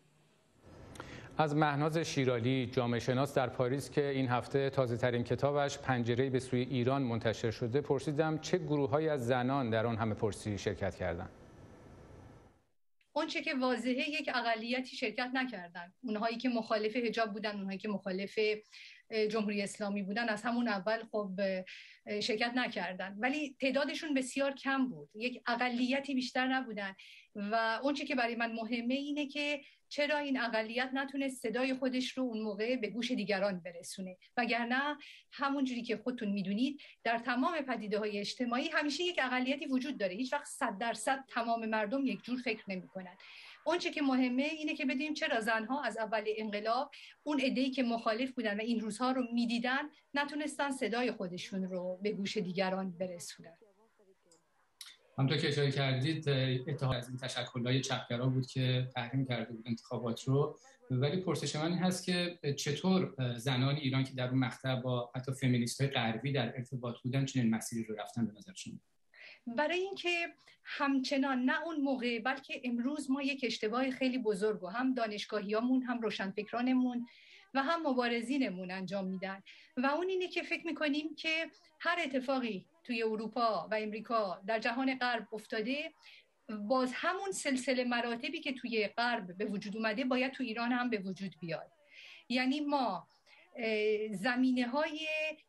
از مهناز شیرالی، جامعه شناس در پاریس که این هفته تازه ترین کتابش پنجره‌ای به سوی ایران منتشر شده، پرسیدم چه گروه‌هایی از زنان در آن همه‌پرسی شرکت کردند. اونچه که واضحه یک اقلیتی شرکت نکردن، اونهایی که مخالف حجاب بودن، اونهایی که مخالف جمهوری اسلامی بودن از همون اول خب شرکت نکردن، ولی تعدادشون بسیار کم بود، یک اقلیتی بیشتر نبودن. و اونچه که برای من مهمه اینه که چرا این اقلیت نتونست صدای خودش رو اون موقع به گوش دیگران برسونه، وگرنه همونجوری که خودتون میدونید در تمام پدیده‌های اجتماعی همیشه یک اقلیتی وجود داره، هیچ وقت 100% تمام مردم یک جور فکر نمی‌کنن. اونچه که مهمه اینه که بدونیم چرا زنها از اول انقلاب اون عده‌ای که مخالف بودن و این روزها رو میدیدن نتونستن صدای خودشون رو به گوش دیگران برسونن. همونطور که اشاره کردید اتحاد از این تشکل‌های چپگرا بود که تحریم کرده بود انتخابات رو، ولی پرسش من این هست که چطور زنان ایران که در اون مقطع با حتی فمینیست‌های غربی در ارتباط بودن چنین مسیری رو رفتن به نظر شما؟ برای اینکه همچنان نه اون موقع بلکه امروز ما یک اشتباه خیلی بزرگ و هم دانشگاهیامون هم روشنفکرانمون و هم مبارزینمون انجام میدن و اون اینه که فکر میکنیم که هر اتفاقی توی اروپا و امریکا در جهان غرب افتاده باز همون سلسله مراتبی که توی غرب به وجود اومده باید تو ایران هم به وجود بیاد. یعنی ما زمینه‌های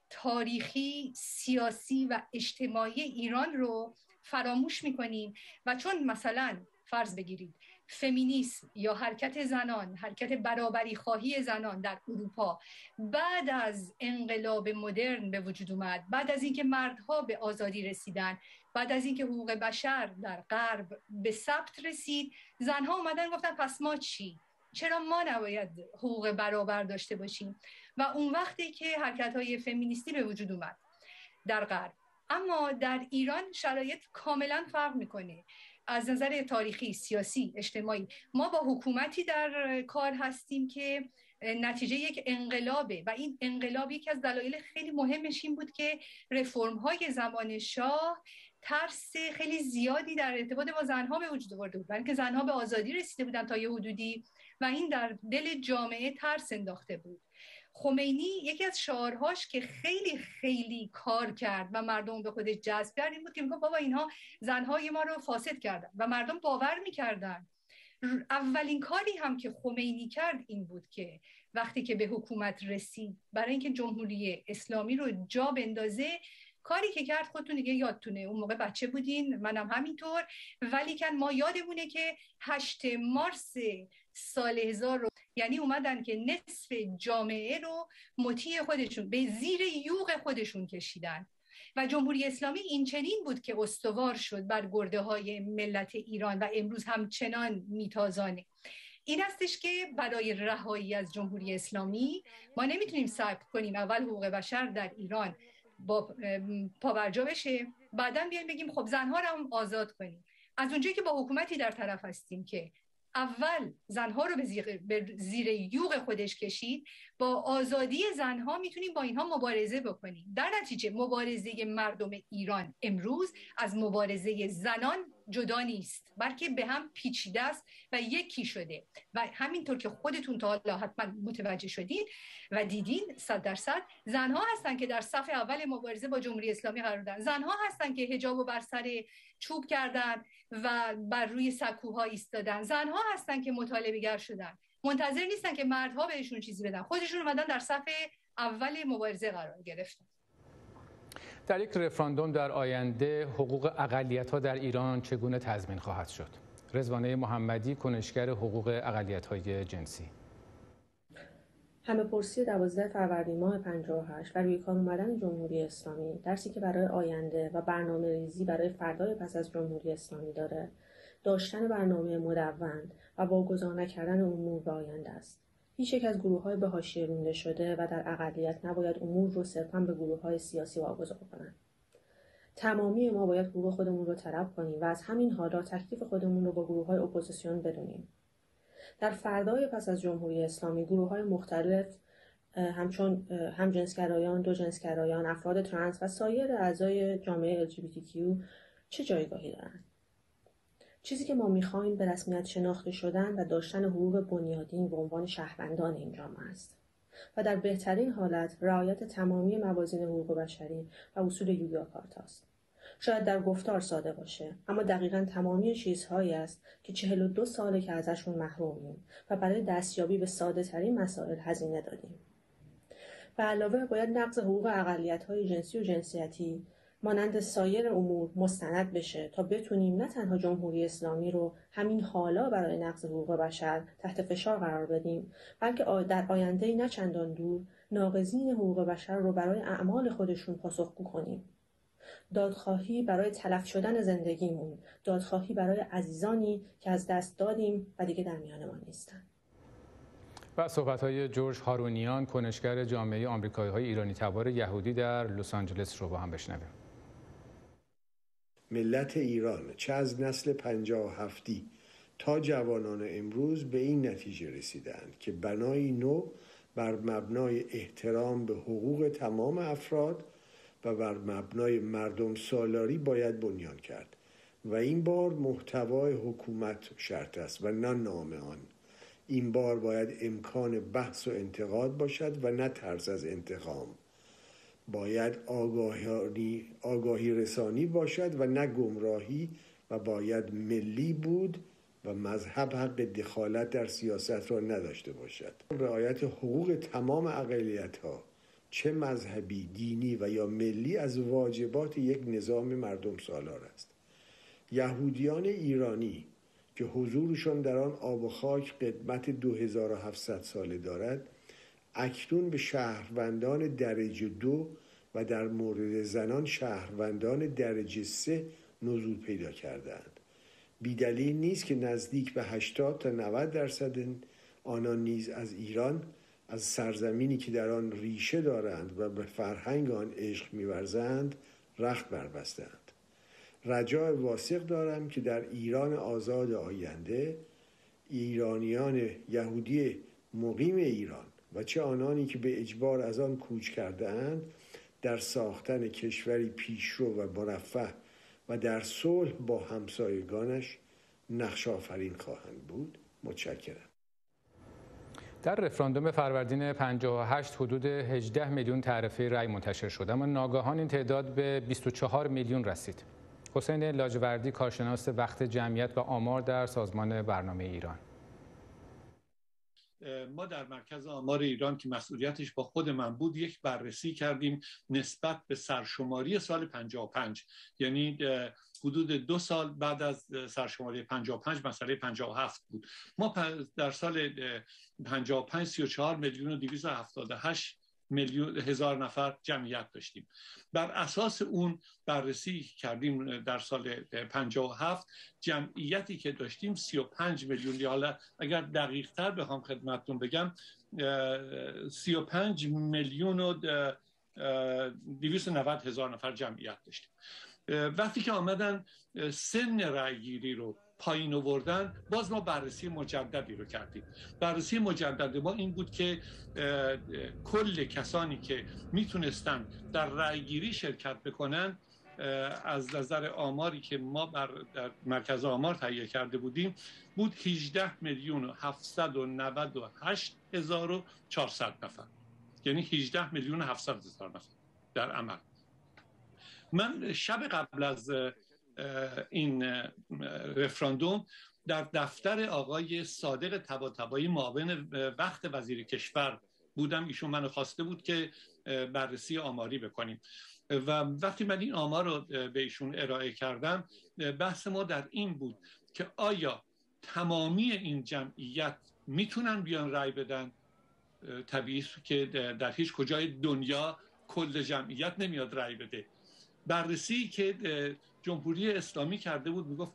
تاریخی، سیاسی و اجتماعی ایران رو فراموش می‌کنیم و چون مثلا فرض بگیرید فمینیسم یا حرکت زنان، حرکت برابری خواهی زنان در اروپا بعد از انقلاب مدرن به وجود اومد، بعد از اینکه مردها به آزادی رسیدن، بعد از اینکه حقوق بشر در غرب به ثبت رسید، زنها اومدن گفتن پس ما چی؟ چرا ما نباید حقوق برابر داشته باشیم؟ و اون وقتی که حرکت‌های فمینیستی به وجود اومد در غرب. اما در ایران شرایط کاملا فرق میکنه از نظر تاریخی، سیاسی، اجتماعی. ما با حکومتی در کار هستیم که نتیجه یک انقلابه و این انقلاب یکی از دلایل خیلی مهمش این بود که رفرم‌های زمان شاه ترس خیلی زیادی در ارتباط با زنها به وجود آورده بود، بلکه زنها به آزادی رسیده بودن تا یه حدودی و این در دل جامعه ترس انداخته بود. خمینی یکی از شعارهاش که خیلی خیلی کار کرد و مردم به خودش جذب کرد این بود که میگه بابا اینها زنهای ما رو فاسد کردن و مردم باور میکردن. اولین کاری هم که خمینی کرد این بود که وقتی که به حکومت رسید برای اینکه جمهوری اسلامی رو جا بندازه، کاری که کرد خودتون دیگه یادتونه، اون موقع بچه بودین، منم همینطور، ولی کن ما یادمونه که 8 مارس سال 1000 یعنی اومدن که نصف جامعه رو مطیع خودشون به زیر یوغ خودشون کشیدن و جمهوری اسلامی این چنین بود که استوار شد بر گرده های ملت ایران و امروز همچنان میتازانه. این هستش که برای رهایی از جمهوری اسلامی ما نمیتونیم صبر کنیم اول حقوق بشر در ایران با پابرجا بشه، بعداً بیایم بگیم خب زنها رو هم آزاد کنیم. از اونجایی که با حکومتی در طرف هستیم که اول زنها رو به زیر یوغ خودش کشید، با آزادی زنها میتونیم با اینها مبارزه بکنیم. در نتیجه مبارزه مردم ایران امروز از مبارزه زنان جدا نیست، بلکه به هم پیچیده است و یکی شده و همینطور که خودتون تا حالا حتما متوجه شدین و دیدین 100% زنها هستن که در صف اول مبارزه با جمهوری اسلامی قرار دادن، زنها هستن که حجابو بر سر چوب کردن و بر روی سکوها ایستادن، زنها هستن که مطالبه گر شدن، منتظر نیستن که مردها بهشون چیزی بدن، خودشون اومدن در صف اول مبارزه قرار گرفتن. در یک رفراندوم در آینده حقوق اقلیت‌ها در ایران چگونه تضمین خواهد شد؟ رضوانه محمدی، کنشگر حقوق اقلیت‌های جنسی. همه‌پرسی 12 فروردین ماه 58 و روی کار اومدن جمهوری اسلامی درسی که برای آینده و برنامه‌ریزی برای فردای پس از جمهوری اسلامی داره، داشتن برنامه مدون و واگذار نکردن امور به آینده است. هیچ یک از گروه‌های به حاشیه رانده شده و در اقلیت نباید امور رو صرفاً به گروه‌های سیاسی واگذار کنند. تمامی ما باید حقوق خودمون رو طلب کنیم و از همین حالا تکلیف خودمون رو با گروه‌های اپوزیسیون بدونیم. در فردای پس از جمهوری اسلامی گروه‌های مختلف همچون همجنسگرایان، دوجنسگرایان، افراد ترنس و سایر اعضای جامعه LGBTQ چه جایگاهی دارند؟ چیزی که ما می‌خوایم به رسمیت شناخته شدن و داشتن حقوق بنیادین به عنوان شهروندان این جامعه است و در بهترین حالت رعایت تمامی موازین حقوق بشری و اصول یوگا کارتا است. شاید در گفتار ساده باشه، اما دقیقاً تمامی چیزهایی است که 42 ساله که ازشون محرومیم و برای دستیابی به ساده ترین مسائل هزینه دادیم. به علاوه باید نقض حقوق اقلیت‌های جنسی و جنسیتی مانند سایر امور مستند بشه تا بتونیم نه تنها جمهوری اسلامی رو همین حالا برای نقض حقوق بشر تحت فشار قرار بدیم، بلکه در آینده نه چندان دور ناقضین حقوق بشر رو برای اعمال خودشون پاسخگو کنیم. دادخواهی برای تلف شدن زندگیمون، دادخواهی برای عزیزانی که از دست دادیم و دیگه در میان ما نیستن. و صحبت‌های جورج هارونیان، کنشگر جامعه آمریکایی‌های ایرانی تبار یهودی در لس آنجلس رو با هم بشنویم. ملت ایران چه از نسل 57 تا جوانان امروز به این نتیجه رسیدند که بنای نو بر مبنای احترام به حقوق تمام افراد و بر مبنای مردم سالاری باید بنیان کرد و این بار محتوای حکومت شرط است و نه نام آن. این بار باید امکان بحث و انتقاد باشد و نه طرز از انتقام. باید آگاهی رسانی باشد و نه گمراهی و باید ملی بود و مذهب حق دخالت در سیاست را نداشته باشد. رعایت حقوق تمام اقلیت‌ها چه مذهبی، دینی و یا ملی از واجبات یک نظام مردم سالار است. یهودیان ایرانی که حضورشان در آن آب و خاک قدمت 2700 ساله دارد، اکنون به شهروندان درجه 2 و در مورد زنان شهروندان درجه 3 نزول پیدا کردند. بیدلیل نیست که نزدیک به 80 تا 90% آنان نیز از ایران، از سرزمینی که در آن ریشه دارند و به فرهنگ آن عشق می‌ورزند، رخت بربستند. رجای واثق دارم که در ایران آزاد آینده ایرانیان یهودی مقیم ایران و چه آنانی که به اجبار از آن کوچ کرده‌اند در ساختن کشوری پیشرو و مرفه و در صلح با همسایگانش نقش آفرین خواهند بود. متشکرم. در رفراندوم فروردین 58 حدود 18 میلیون تعرفه رأی منتشر شد، اما ناگهان این تعداد به 24 میلیون رسید. حسین لاجوردی، کارشناس وقت جمعیت و آمار در سازمان برنامه ایران: ما در مرکز آمار ایران که مسئولیتش با خود من بود یک بررسی کردیم نسبت به سرشماری سال 55، یعنی حدود 2 سال بعد از سرشماری 55 مسئله 57 بود. ما در سال 55 34 میلیون و 278 میلیون هزار نفر جمعیت داشتیم. بر اساس اون بررسی کردیم در سال 57 جمعیتی که داشتیم 35 میلیون، یا حالا اگر دقیق تر بخوام خدمتتون بگم 35 میلیون و 290 هزار نفر جمعیت داشتیم. وقتی که آمدن سن رأیگیری رو پایین آوردن، باز ما بررسی مجددی رو کردیم. بررسی مجدد ما این بود که کل کسانی که میتونستن در رأیگیری شرکت بکنن از نظر آماری که ما در مرکز آمار تهیه کرده بودیم بود 18 میلیون و 798 هزار و 400 نفر، یعنی 18 میلیون و 700 هزار نفر در عمل. من شب قبل از این رفراندوم در دفتر آقای صادق طباطبایی معاون وقت وزیر کشور بودم. ایشون منو خواسته بود که بررسی آماری بکنیم و وقتی من این آمار رو به ایشون ارائه کردم، بحث ما در این بود که آیا تمامی این جمعیت میتونن بیان رای بدن؟ طبیعی که در هیچ کجای دنیا کل جمعیت نمیاد رای بده. بررسی که جمهوری اسلامی کرده بود میگفت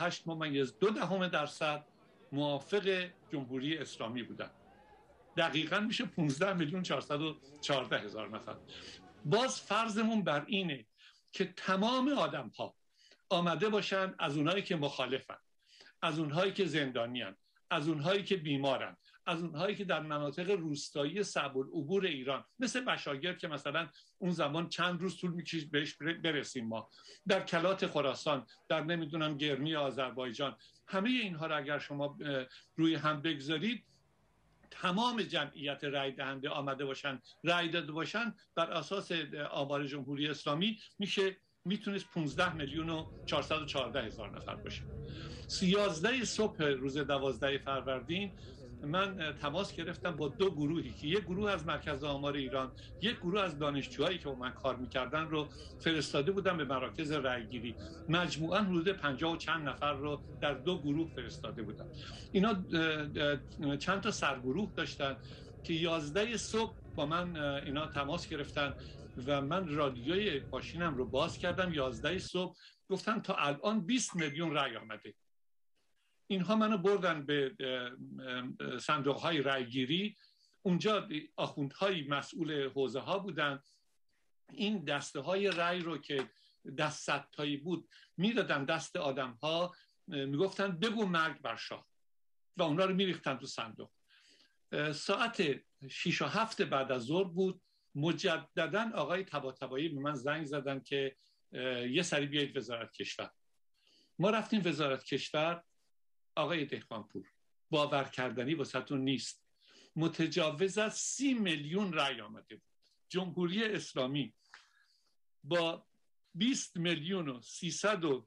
98.2% موافق جمهوری اسلامی بودن. دقیقاً میشه 15 میلیون 414 هزار نفر. باز فرضمون بر اینه که تمام آدم ها آمده باشن، از اونهایی که مخالفن، از اونهایی که زندانیان، از اونهایی که بیمارن، از اونهایی که در مناطق روستایی صعب العبور ایران مثل بشاگر که مثلا اون زمان چند روز طول میکشید بهش برسیم، ما در کلات خراسان، در نمیدونم گرمی آذربایجان، همه اینها رو اگر شما روی هم بگذارید، تمام جمعیت رای دهنده آمده باشن، رای داده باشن، بر اساس آمار جمهوری اسلامی میتونست 15 میلیون و 414 هزار نفر باشه. 11 صبح روز 12 فروردین من تماس گرفتم با 2 گروهی که یک گروه از مرکز آمار ایران، یک گروه از دانشجوهایی که با من کار میکردن رو فرستاده بودم به مراکز رأیگیری. مجموعاً حدود 50 و چند نفر رو در 2 گروه فرستاده بودم. اینا چند تا سرگروه داشتن که 11 صبح با من اینا تماس گرفتن و من رادیوی ماشینم رو باز کردم. 11 صبح گفتن تا الان 20 میلیون رأی آمده. اینها منو بردن به صندوق‌های رأیگیری. اونجا آخوندهای مسئول حوزه ها بودن. این دسته‌های رأی رو که دست صدتایی بود میدادن دست آدم‌ها، میگفتن بگو مرگ بر شاه و اونا رو میریختن تو صندوق. ساعت 6 و 7 بعد از ظهر بود. مجددا آقای طباطبایی به من زنگ زدن که یه سری بیایید وزارت کشور. ما رفتیم وزارت کشور. آقای دهقانپور، باور کردنی واسهتون نیست، متجاوز از 30 میلیون رأی آمده بود. جمهوری اسلامی با 20 میلیون و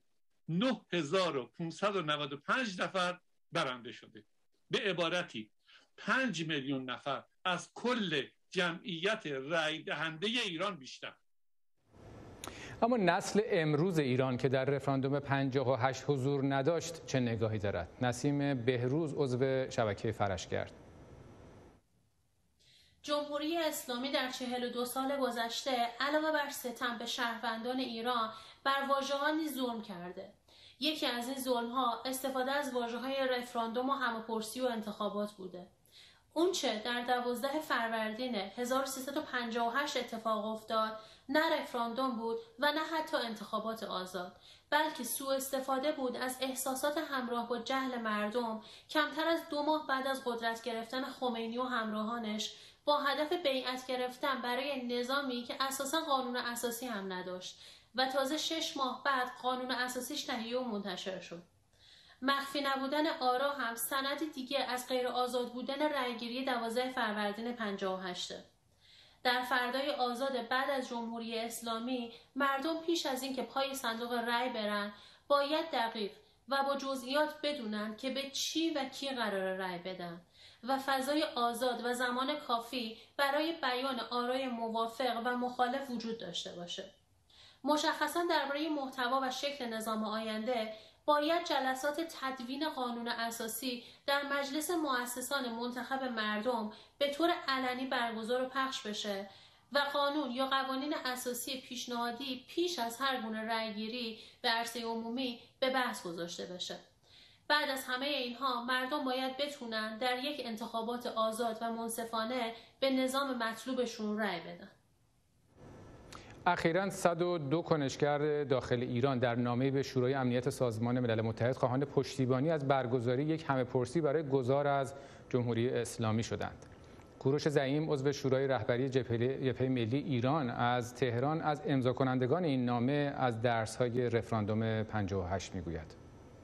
9595 نفر برنده شده. به عبارتی 5 میلیون نفر از کل جمعیت رأی دهنده ایران بیشتر. اما نسل امروز ایران که در رفراندوم 58 حضور نداشت چه نگاهی دارد؟ نسیم بهروز عضو شبکه فرشگرد. جمهوری اسلامی در 42 سال گذشته علاوه بر ستم به شهروندان ایران بر واژگانی ظلم کرده. یکی از این ظلم‌ها استفاده از واژه‌های رفراندوم و همه‌پرسی و انتخابات بوده. اونچه در 12 فروردین 1358 اتفاق افتاد نه رفراندوم بود و نه حتی انتخابات آزاد، بلکه سوء استفاده بود از احساسات همراه با جهل مردم کمتر از 2 ماه بعد از قدرت گرفتن خمینی و همراهانش با هدف بیعت گرفتن برای نظامی که اساساً قانون اساسی هم نداشت و تازه 6 ماه بعد قانون اساسیش تهیه و منتشر شد. مخفی نبودن آرا هم سندی دیگه از غیر آزاد بودن رأیگیری 12 فروردین 58. در فردای آزاد بعد از جمهوری اسلامی مردم پیش از اینکه پای صندوق رأی برن باید دقیق و با جزئیات بدونن که به چی و کی قرار رأی بدن و فضای آزاد و زمان کافی برای بیان آرای موافق و مخالف وجود داشته باشه. مشخصاً درباره محتوا و شکل نظام آینده باید جلسات تدوین قانون اساسی در مجلس مؤسسان منتخب مردم به طور علنی برگزار و پخش بشه و قانون یا قوانین اساسی پیشنهادی پیش از هر گونه رأیگیری به عرصه عمومی به بحث گذاشته بشه. بعد از همه اینها مردم باید بتونن در یک انتخابات آزاد و منصفانه به نظام مطلوبشون رأی بدن. اخیراً 102 کنشگر داخل ایران در نامه‌ای به شورای امنیت سازمان ملل متحد خواهان پشتیبانی از برگزاری یک همه‌پرسی برای گذار از جمهوری اسلامی شدند. کوروش زعیم عضو شورای رهبری جبهه ملی ایران از تهران از امضا کنندگان این نامه از درس‌های رفراندوم 58 میگوید.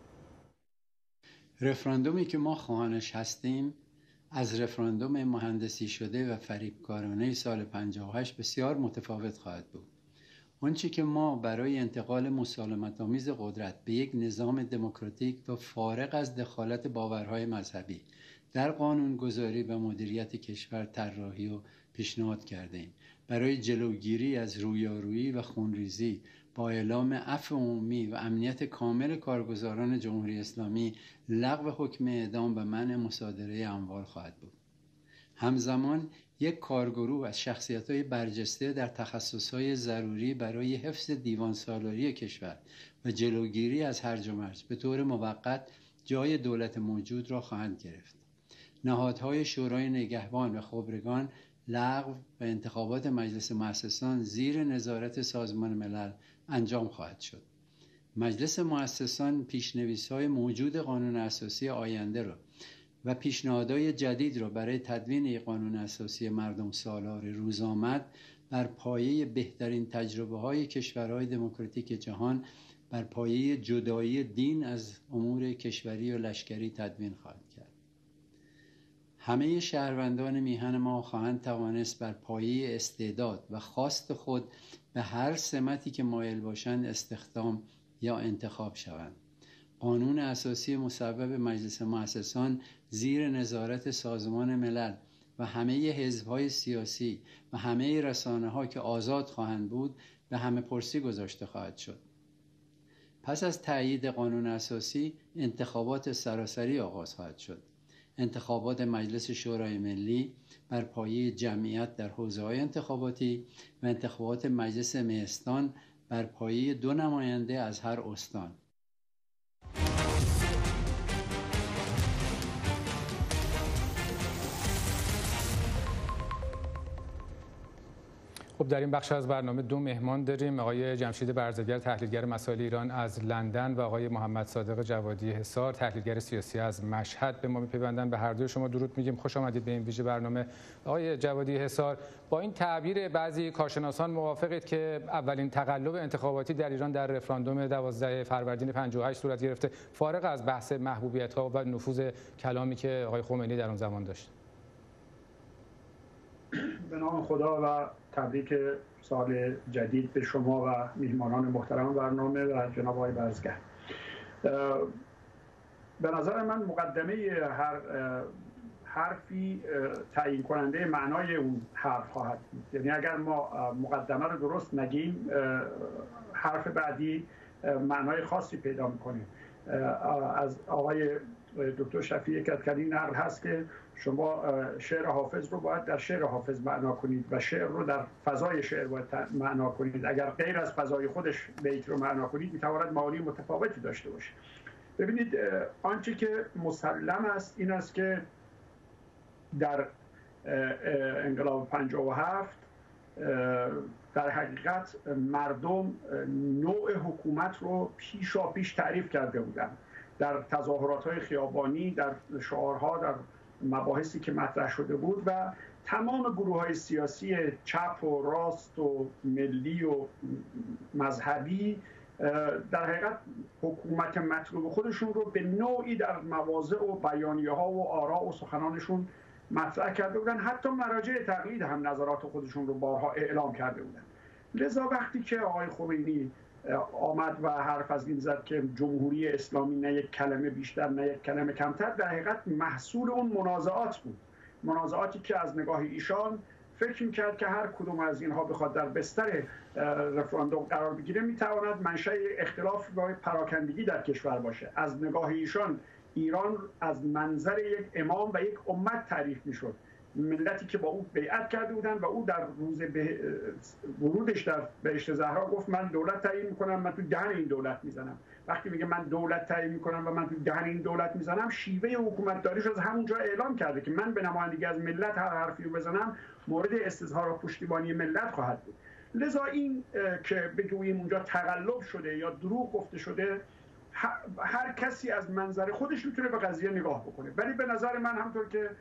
رفراندومی که ما خواهانش هستیم از رفراندوم مهندسی شده و فریبکارانه سال 58 بسیار متفاوت خواهد بود. آنچه که ما برای انتقال مسالمت‌آمیز قدرت به یک نظام دموکراتیک و فارغ از دخالت باورهای مذهبی در قانونگذاری و مدیریت کشور طراحی و پیشنهاد کردیم برای جلوگیری از رویارویی و خونریزی با اعلام عفو عمومی و امنیت کامل کارگزاران جمهوری اسلامی، لغو حکم اعدام و منع مصادره اموال خواهد بود. همزمان یک کارگروه از شخصیت‌های برجسته در تخصص‌های ضروری برای حفظ دیوان سالاری کشور و جلوگیری از هرج و مرج به طور موقت جای دولت موجود را خواهند گرفت. نهادهای شورای نگهبان و خبرگان لغو و انتخابات مجلس مؤسسان زیر نظارت سازمان ملل انجام خواهد شد. مجلس مؤسسان پیشنویس‌های موجود قانون اساسی آینده را و پیشنهادهای جدید را برای تدوین یک قانون اساسی مردم سالار روزآمد بر پایه بهترین تجربه‌های کشورهای دموکراتیک جهان بر پایه جدایی دین از امور کشوری و لشکری تدوین خواهد کرد. همه شهروندان میهن ما خواهند توانست بر پایه استعداد و خواست خود به هر سمتی که مایل باشند استخدام یا انتخاب شوند. قانون اساسی مصوب مجلس مؤسسان زیر نظارت سازمان ملل و همه حزب‌های سیاسی و همه رسانه‌ها که آزاد خواهند بود به همه‌پرسی گذاشته خواهد شد. پس از تأیید قانون اساسی انتخابات سراسری آغاز خواهد شد. انتخابات مجلس شورای ملی بر پایه جمعیت در حوزه‌های انتخاباتی و انتخابات مجلس مهستان بر پایه 2 نماینده از هر استان. خب در این بخش از برنامه 2 مهمان داریم، آقای جمشید برزگر تحلیلگر مسائل ایران از لندن و آقای محمد صادق جوادی حصار تحلیلگر سیاسی از مشهد به ما میپیوندن. به هر دوی شما درود میگیم، خوش آمدید به این ویژه برنامه. آقای جوادی حصار، با این تعبیر بعضی کارشناسان موافقید که اولین تقلب انتخاباتی در ایران در رفراندوم 12 فروردین 58 صورت گرفته، فارغ از بحث محبوبیت‌ها و نفوذ کلامی که آقای خمینی در اون زمان داشت؟ به نام خدا و تبریک سال جدید به شما و میهمانان محترم برنامه و جناب آقای برزگر. به نظر من مقدمه هر حرفی تعیین کننده معنای اون حرف خواهد بود. یعنی اگر ما مقدمه رو درست نگیم، حرف بعدی معنای خاصی پیدا میکنه. از آقای دکتر شفیع کدکنی نقل هست که شما شعر حافظ رو باید در شعر حافظ معنا کنید و شعر رو در فضای شعر باید معنا کنید. اگر غیر از فضای خودش بیت رو معنا کنید میتواند معانی متفاوتی داشته باشه. ببینید، آنچه که مسلم است این است که در انقلاب 57 در حقیقت مردم نوع حکومت رو پیش تعریف کرده بودند. در تظاهرات‌های خیابانی، در شعارها، در مباحثی که مطرح شده بود و تمام گروه‌های سیاسی چپ و راست و ملی و مذهبی در حقیقت حکومت مطلوب خودشون رو به نوعی در مواضع و بیانیه‌ها و آراء و سخنانشون مطرح کرده بودن. حتی مراجع تقلید هم نظرات خودشون رو بارها اعلام کرده بودن. لذا وقتی که آقای خمینی آمد و حرف از این زد که جمهوری اسلامی نه یک کلمه بیشتر نه یک کلمه کمتر، در حقیقت محصول اون منازعات بود. منازعاتی که از نگاه ایشان فکر می‌کرد که هر کدوم از اینها بخواد در بستر رفراندوم قرار بگیره میتواند منشأ اختلاف و پراکندگی در کشور باشه. از نگاه ایشان ایران از منظر یک امام و یک امت تعریف میشد، ملتی که با او بیعت کرده بودن و او در روز ورودش در بهشت زهرا گفت من دولت تعیین میکنم، من تو دهن این دولت میزنم. وقتی میگه من دولت تعیین میکنم و من تو دهن این دولت میزنم، شیوه حکومت داریش از همونجا اعلام کرده که من به نمایندگی از ملت هر حرفی رو بزنم مورد استظهار و پشتیبانی ملت خواهد بود. لذا این که بگوییم اونجا تقلب شده یا دروغ گفته شده، هر کسی از منظر خودش میتونه به قضیه نگاه بکنه. ولی به نظر من همونطور که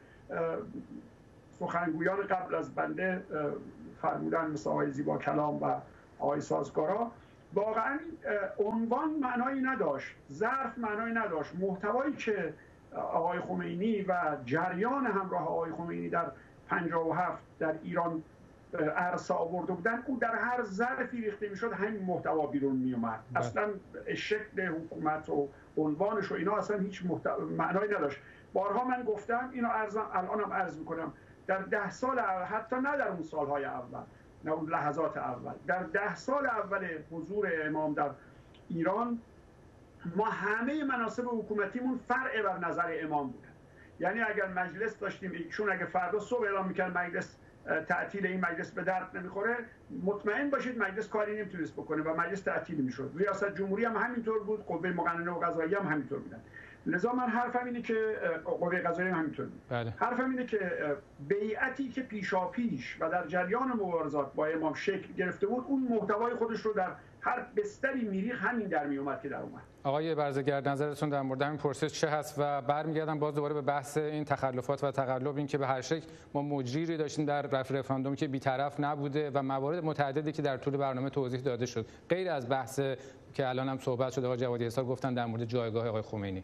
سخنگویان قبل از بنده فرمودن، مثل آقای زیبا کلام و آقای سازگارا، واقعا عنوان معنایی نداشت، ظرف معنایی نداشت. محتوایی که آقای خمینی و جریان همراه آقای خمینی در 57 در ایران عرصه آورده بودن، او در هر ظرفی ریخته میشد همین محتوا بیرون میومد. اصلا شکل حکومت و عنوانش و اینا اصلا هیچ معنایی نداشت. بارها من گفتم، اینو الانم عرض میکنم، در 10 سال اول، حتی نه در اون سالهای اول، نه اون لحظات اول، در 10 سال اول حضور امام در ایران، ما همه مناصب حکومتیمون فرع بر نظر امام بودن. یعنی اگر مجلس داشتیم، ایشون اگه فردا صبح اعلام میکرد مجلس تعطیل، این مجلس به درد نمیخوره، مطمئن باشید مجلس کاری نمیتونست بکنه و مجلس تعطیل میشد. ریاست جمهوری هم همینطور بود، قوه مقننه و قضاییه هم همینطور بودن. لذا من حرفم اینه که قوه قضاییه هم همینطور بود. حرفم اینه که بیعتی که پیشاپیش و در جریان مبارزات با امام شکل گرفته بود، اون محتوای خودش رو در هر بستری میریخ همین در میومد که در اومد. آقای برزگرد، نظرتون در مورد همین پرسش چه هست؟ و برمیگردم باز دوباره به بحث این تخلفات و تقلب، این که به هر شکل ما مجری داشتیم در رفراندوم که بی‌طرف نبوده و موارد متعددی که در طول برنامه توضیح داده شد، غیر از بحث که الان هم صحبت شده، آقای جوادی حسار گفتن در مورد جایگاه آقای خمینی.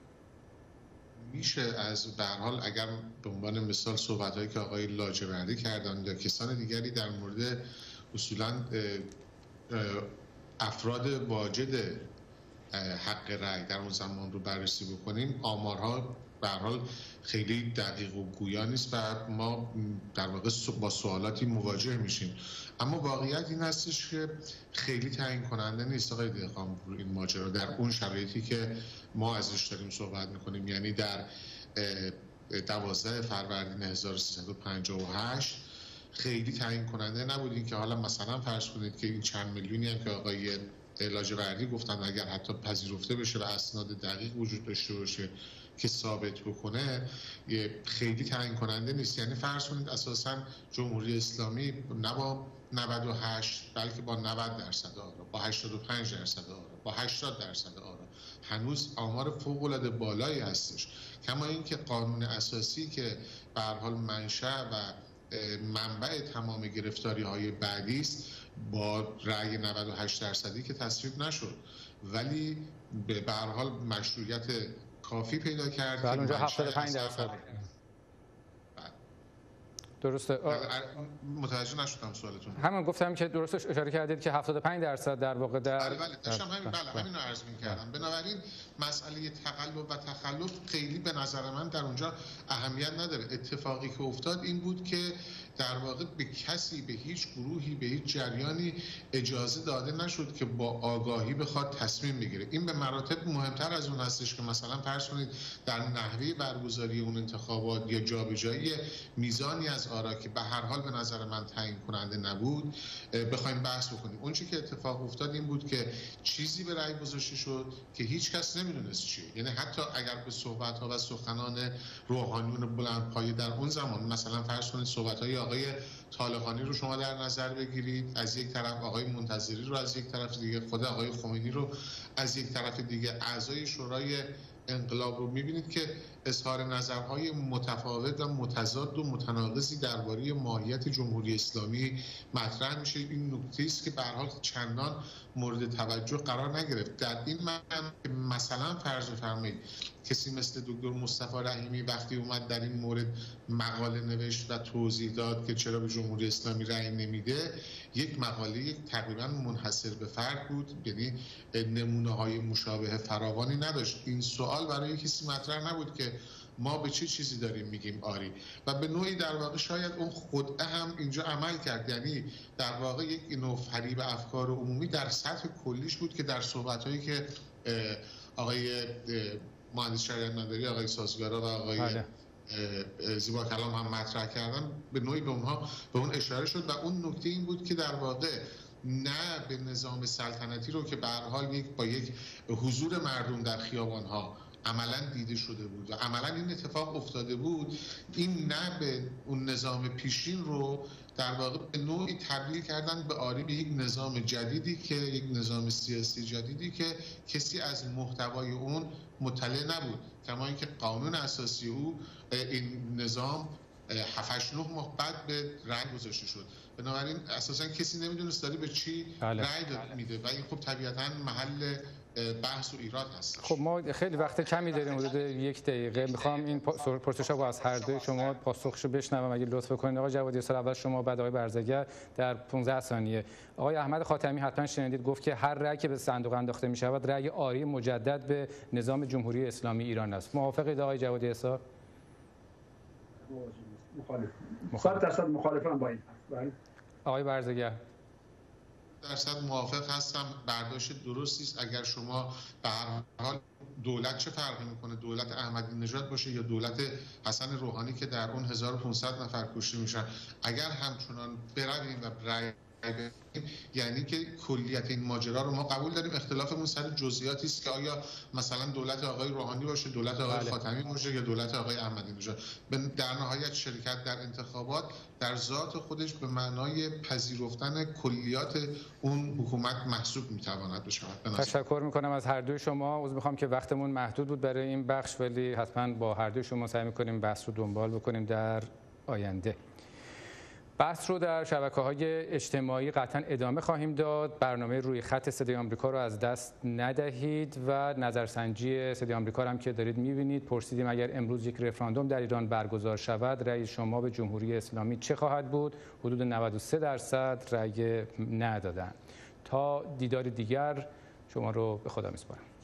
میشه از به هر حال اگر به عنوان مثال صحبت‌هایی که آقای لاجوردی کردن یا کسان دیگری در مورد اصولاً افراد واجد حق رأی در اون زمان رو بررسی بکنیم، آمارها به هر حال خیلی دقیق و گویا نیست و ما در واقع با سوالاتی مواجه میشیم. اما واقعیت این هستش که خیلی تعیین کننده نیست آقای دهقانپور این ماجرا در اون شرایطی که ما ازش داریم صحبت میکنیم. یعنی در 12 فروردین 1358 خیلی تعیین کننده نبود این که حالا مثلا فرض کنید که این چند میلیونی هم که آقای لاجوردی گفتن اگر حتی پذیرفته بشه و اسناد دقیق وجود داشته باشه که ثابت بکنه، خیلی تعیین کننده نیست. یعنی فرض کنید اساساً جمهوری اسلامی نه با 98 بلکه با 90% آرا، با 85% آرا، با 80% آرا هنوز آمار فوق‌العاده بالایی هستش. کما اینکه قانون اساسی که به هر حال منشأ و منبع تمام گرفتاری‌های بعدی است با رأی 98% که تصویب نشد، ولی به هر حال مشروعیت کافی پیدا کرد. اونجا 75%. درسته. متوجه نشدم سوالتون. همون گفتم که درستش اشاره کردید که 75% در واقع در بله داشتم همین رو عرض می‌کردم. بنابراین مسئله تقلب و تخلف خیلی به نظر من در اونجا اهمیت نداره. اتفاقی که افتاد این بود که در واقع به کسی، به هیچ گروهی، به هیچ جریانی اجازه داده نشد که با آگاهی بخواد تصمیم بگیره. این به مراتب مهمتر از اون هستش که مثلا فرض کنید در نحوه برگزاری اون انتخابات یا جابجایی میزانی از آرا که به هر حال به نظر من تعیین کننده نبود بخوایم بحث بکنیم. اون چیزی که اتفاق افتاد این بود که چیزی به رأی گذاشته شد که هیچ کس نمیدونست چیه. یعنی حتی اگر به صحبت‌ها و سخنان روحانیون بلندپایه در اون زمان، مثلا فرض کنید صحبت‌های آقای طالقانی رو شما در نظر بگیرید، از یک طرف آقای منتظری رو از یک طرف دیگه، خود آقای خمینی رو از یک طرف دیگه، اعضای شورای انقلاب رو می‌بینید که اظهار نظرهای متفاوت و متضاد و متناقضی درباره ماهیت جمهوری اسلامی مطرح میشه. این نکته است که به هر حال چندان مورد توجه قرار نگرفت. در این معنی مثلا فرض بفرمایید کسی مثل دکتر مصطفی رحیمی وقتی اومد در این مورد مقاله نوشت و توضیح داد که چرا به جمهوری اسلامی رأی نمیده، یک مقاله تقریبا منحصر به فرد بود، یعنی نمونه‌های مشابه فراوانی نداشت. این سوال برای کسی مطرح نبود که ما به چه چیزی داریم میگیم آری، و به نوعی در واقع شاید اون خدعه هم اینجا عمل کرد. یعنی در واقع یک نوع فریب افکار عمومی در سطح کلیش بود که در صحبت‌هایی که آقای مهندس شریعت مداری، آقای سازگارا و آقای زیبا کلام هم مطرح کردن، به نوعی به اونها به اون اشاره شد. و اون نکته این بود که در واقع نه به نظام سلطنتی رو که به هر حال با یک حضور مردم در خیابان‌ها عملا دیده شده بود و عملا این اتفاق افتاده بود، این نه به اون نظام پیشین رو در واقع به نوعی تبدیل کردن به آری به یک نظام جدیدی که یک نظام سیاسی جدیدی که کسی از محتوای اون مطلع نبود، کما اینکه قانون اساسی او این نظام 7-8 ماه بعد به رأی گذاشته شد. بنابراین اساسا کسی نمیدونست داره به چی رأی میده و این خب طبیعتاً محل بحث و ایراد هست. خب ما خیلی وقت کمی داریم، حدود 1 دقیقه. میخوام این پرسش‌ها از هر دوی شما پاسخشو بشنوم اگه لطف کنید. آقای جوادی اسار اول شما، بعد آقای برزگر در 15 ثانیه. آقای احمد خاتمی حتما شنیدید گفت که هر رأی که به صندوق انداخته میشود رأی آری مجدد به نظام جمهوری اسلامی ایران است. موافقید آقای جوادی اسار؟ مخالف. 100% مخالفم با این. آقای برزگر؟ درصد موافق هستم. برداشت درستی است. اگر شما به هر حال دولت چه فرقی میکنه، دولت احمدی نژاد باشه یا دولت حسن روحانی که در اون 1500 نفر کشته میشن، اگر همچنان برویم و رأی یعنی که کلیت این ماجرا رو ما قبول داریم. اختلافمون سر جزئیاتی است که آیا مثلا دولت آقای روحانی باشه، دولت آقای خاتمی باشه یا دولت آقای احمدی نژاد. در نهایت شرکت در انتخابات در ذات خودش به معنای پذیرفتن کلیات اون حکومت محسوب میتواند بشه. تشکر میکنم از هر دوی شما. عذر میخوام که وقتمون محدود بود برای این بخش، ولی حتما با هر دوی شما سعی میکنیم بحث رو دنبال بکنیم در آینده. بحث رو در شبکه‌های اجتماعی قطعا ادامه خواهیم داد. برنامه روی خط صدای آمریکا رو از دست ندهید و نظرسنجی صدای آمریکا رو هم که دارید می‌بینید. پرسیدیم اگر امروز یک رفراندوم در ایران برگزار شود رأی شما به جمهوری اسلامی چه خواهد بود؟ حدود 93% رأی نه دادن. تا دیدار دیگر شما رو به خدا می‌سپارم.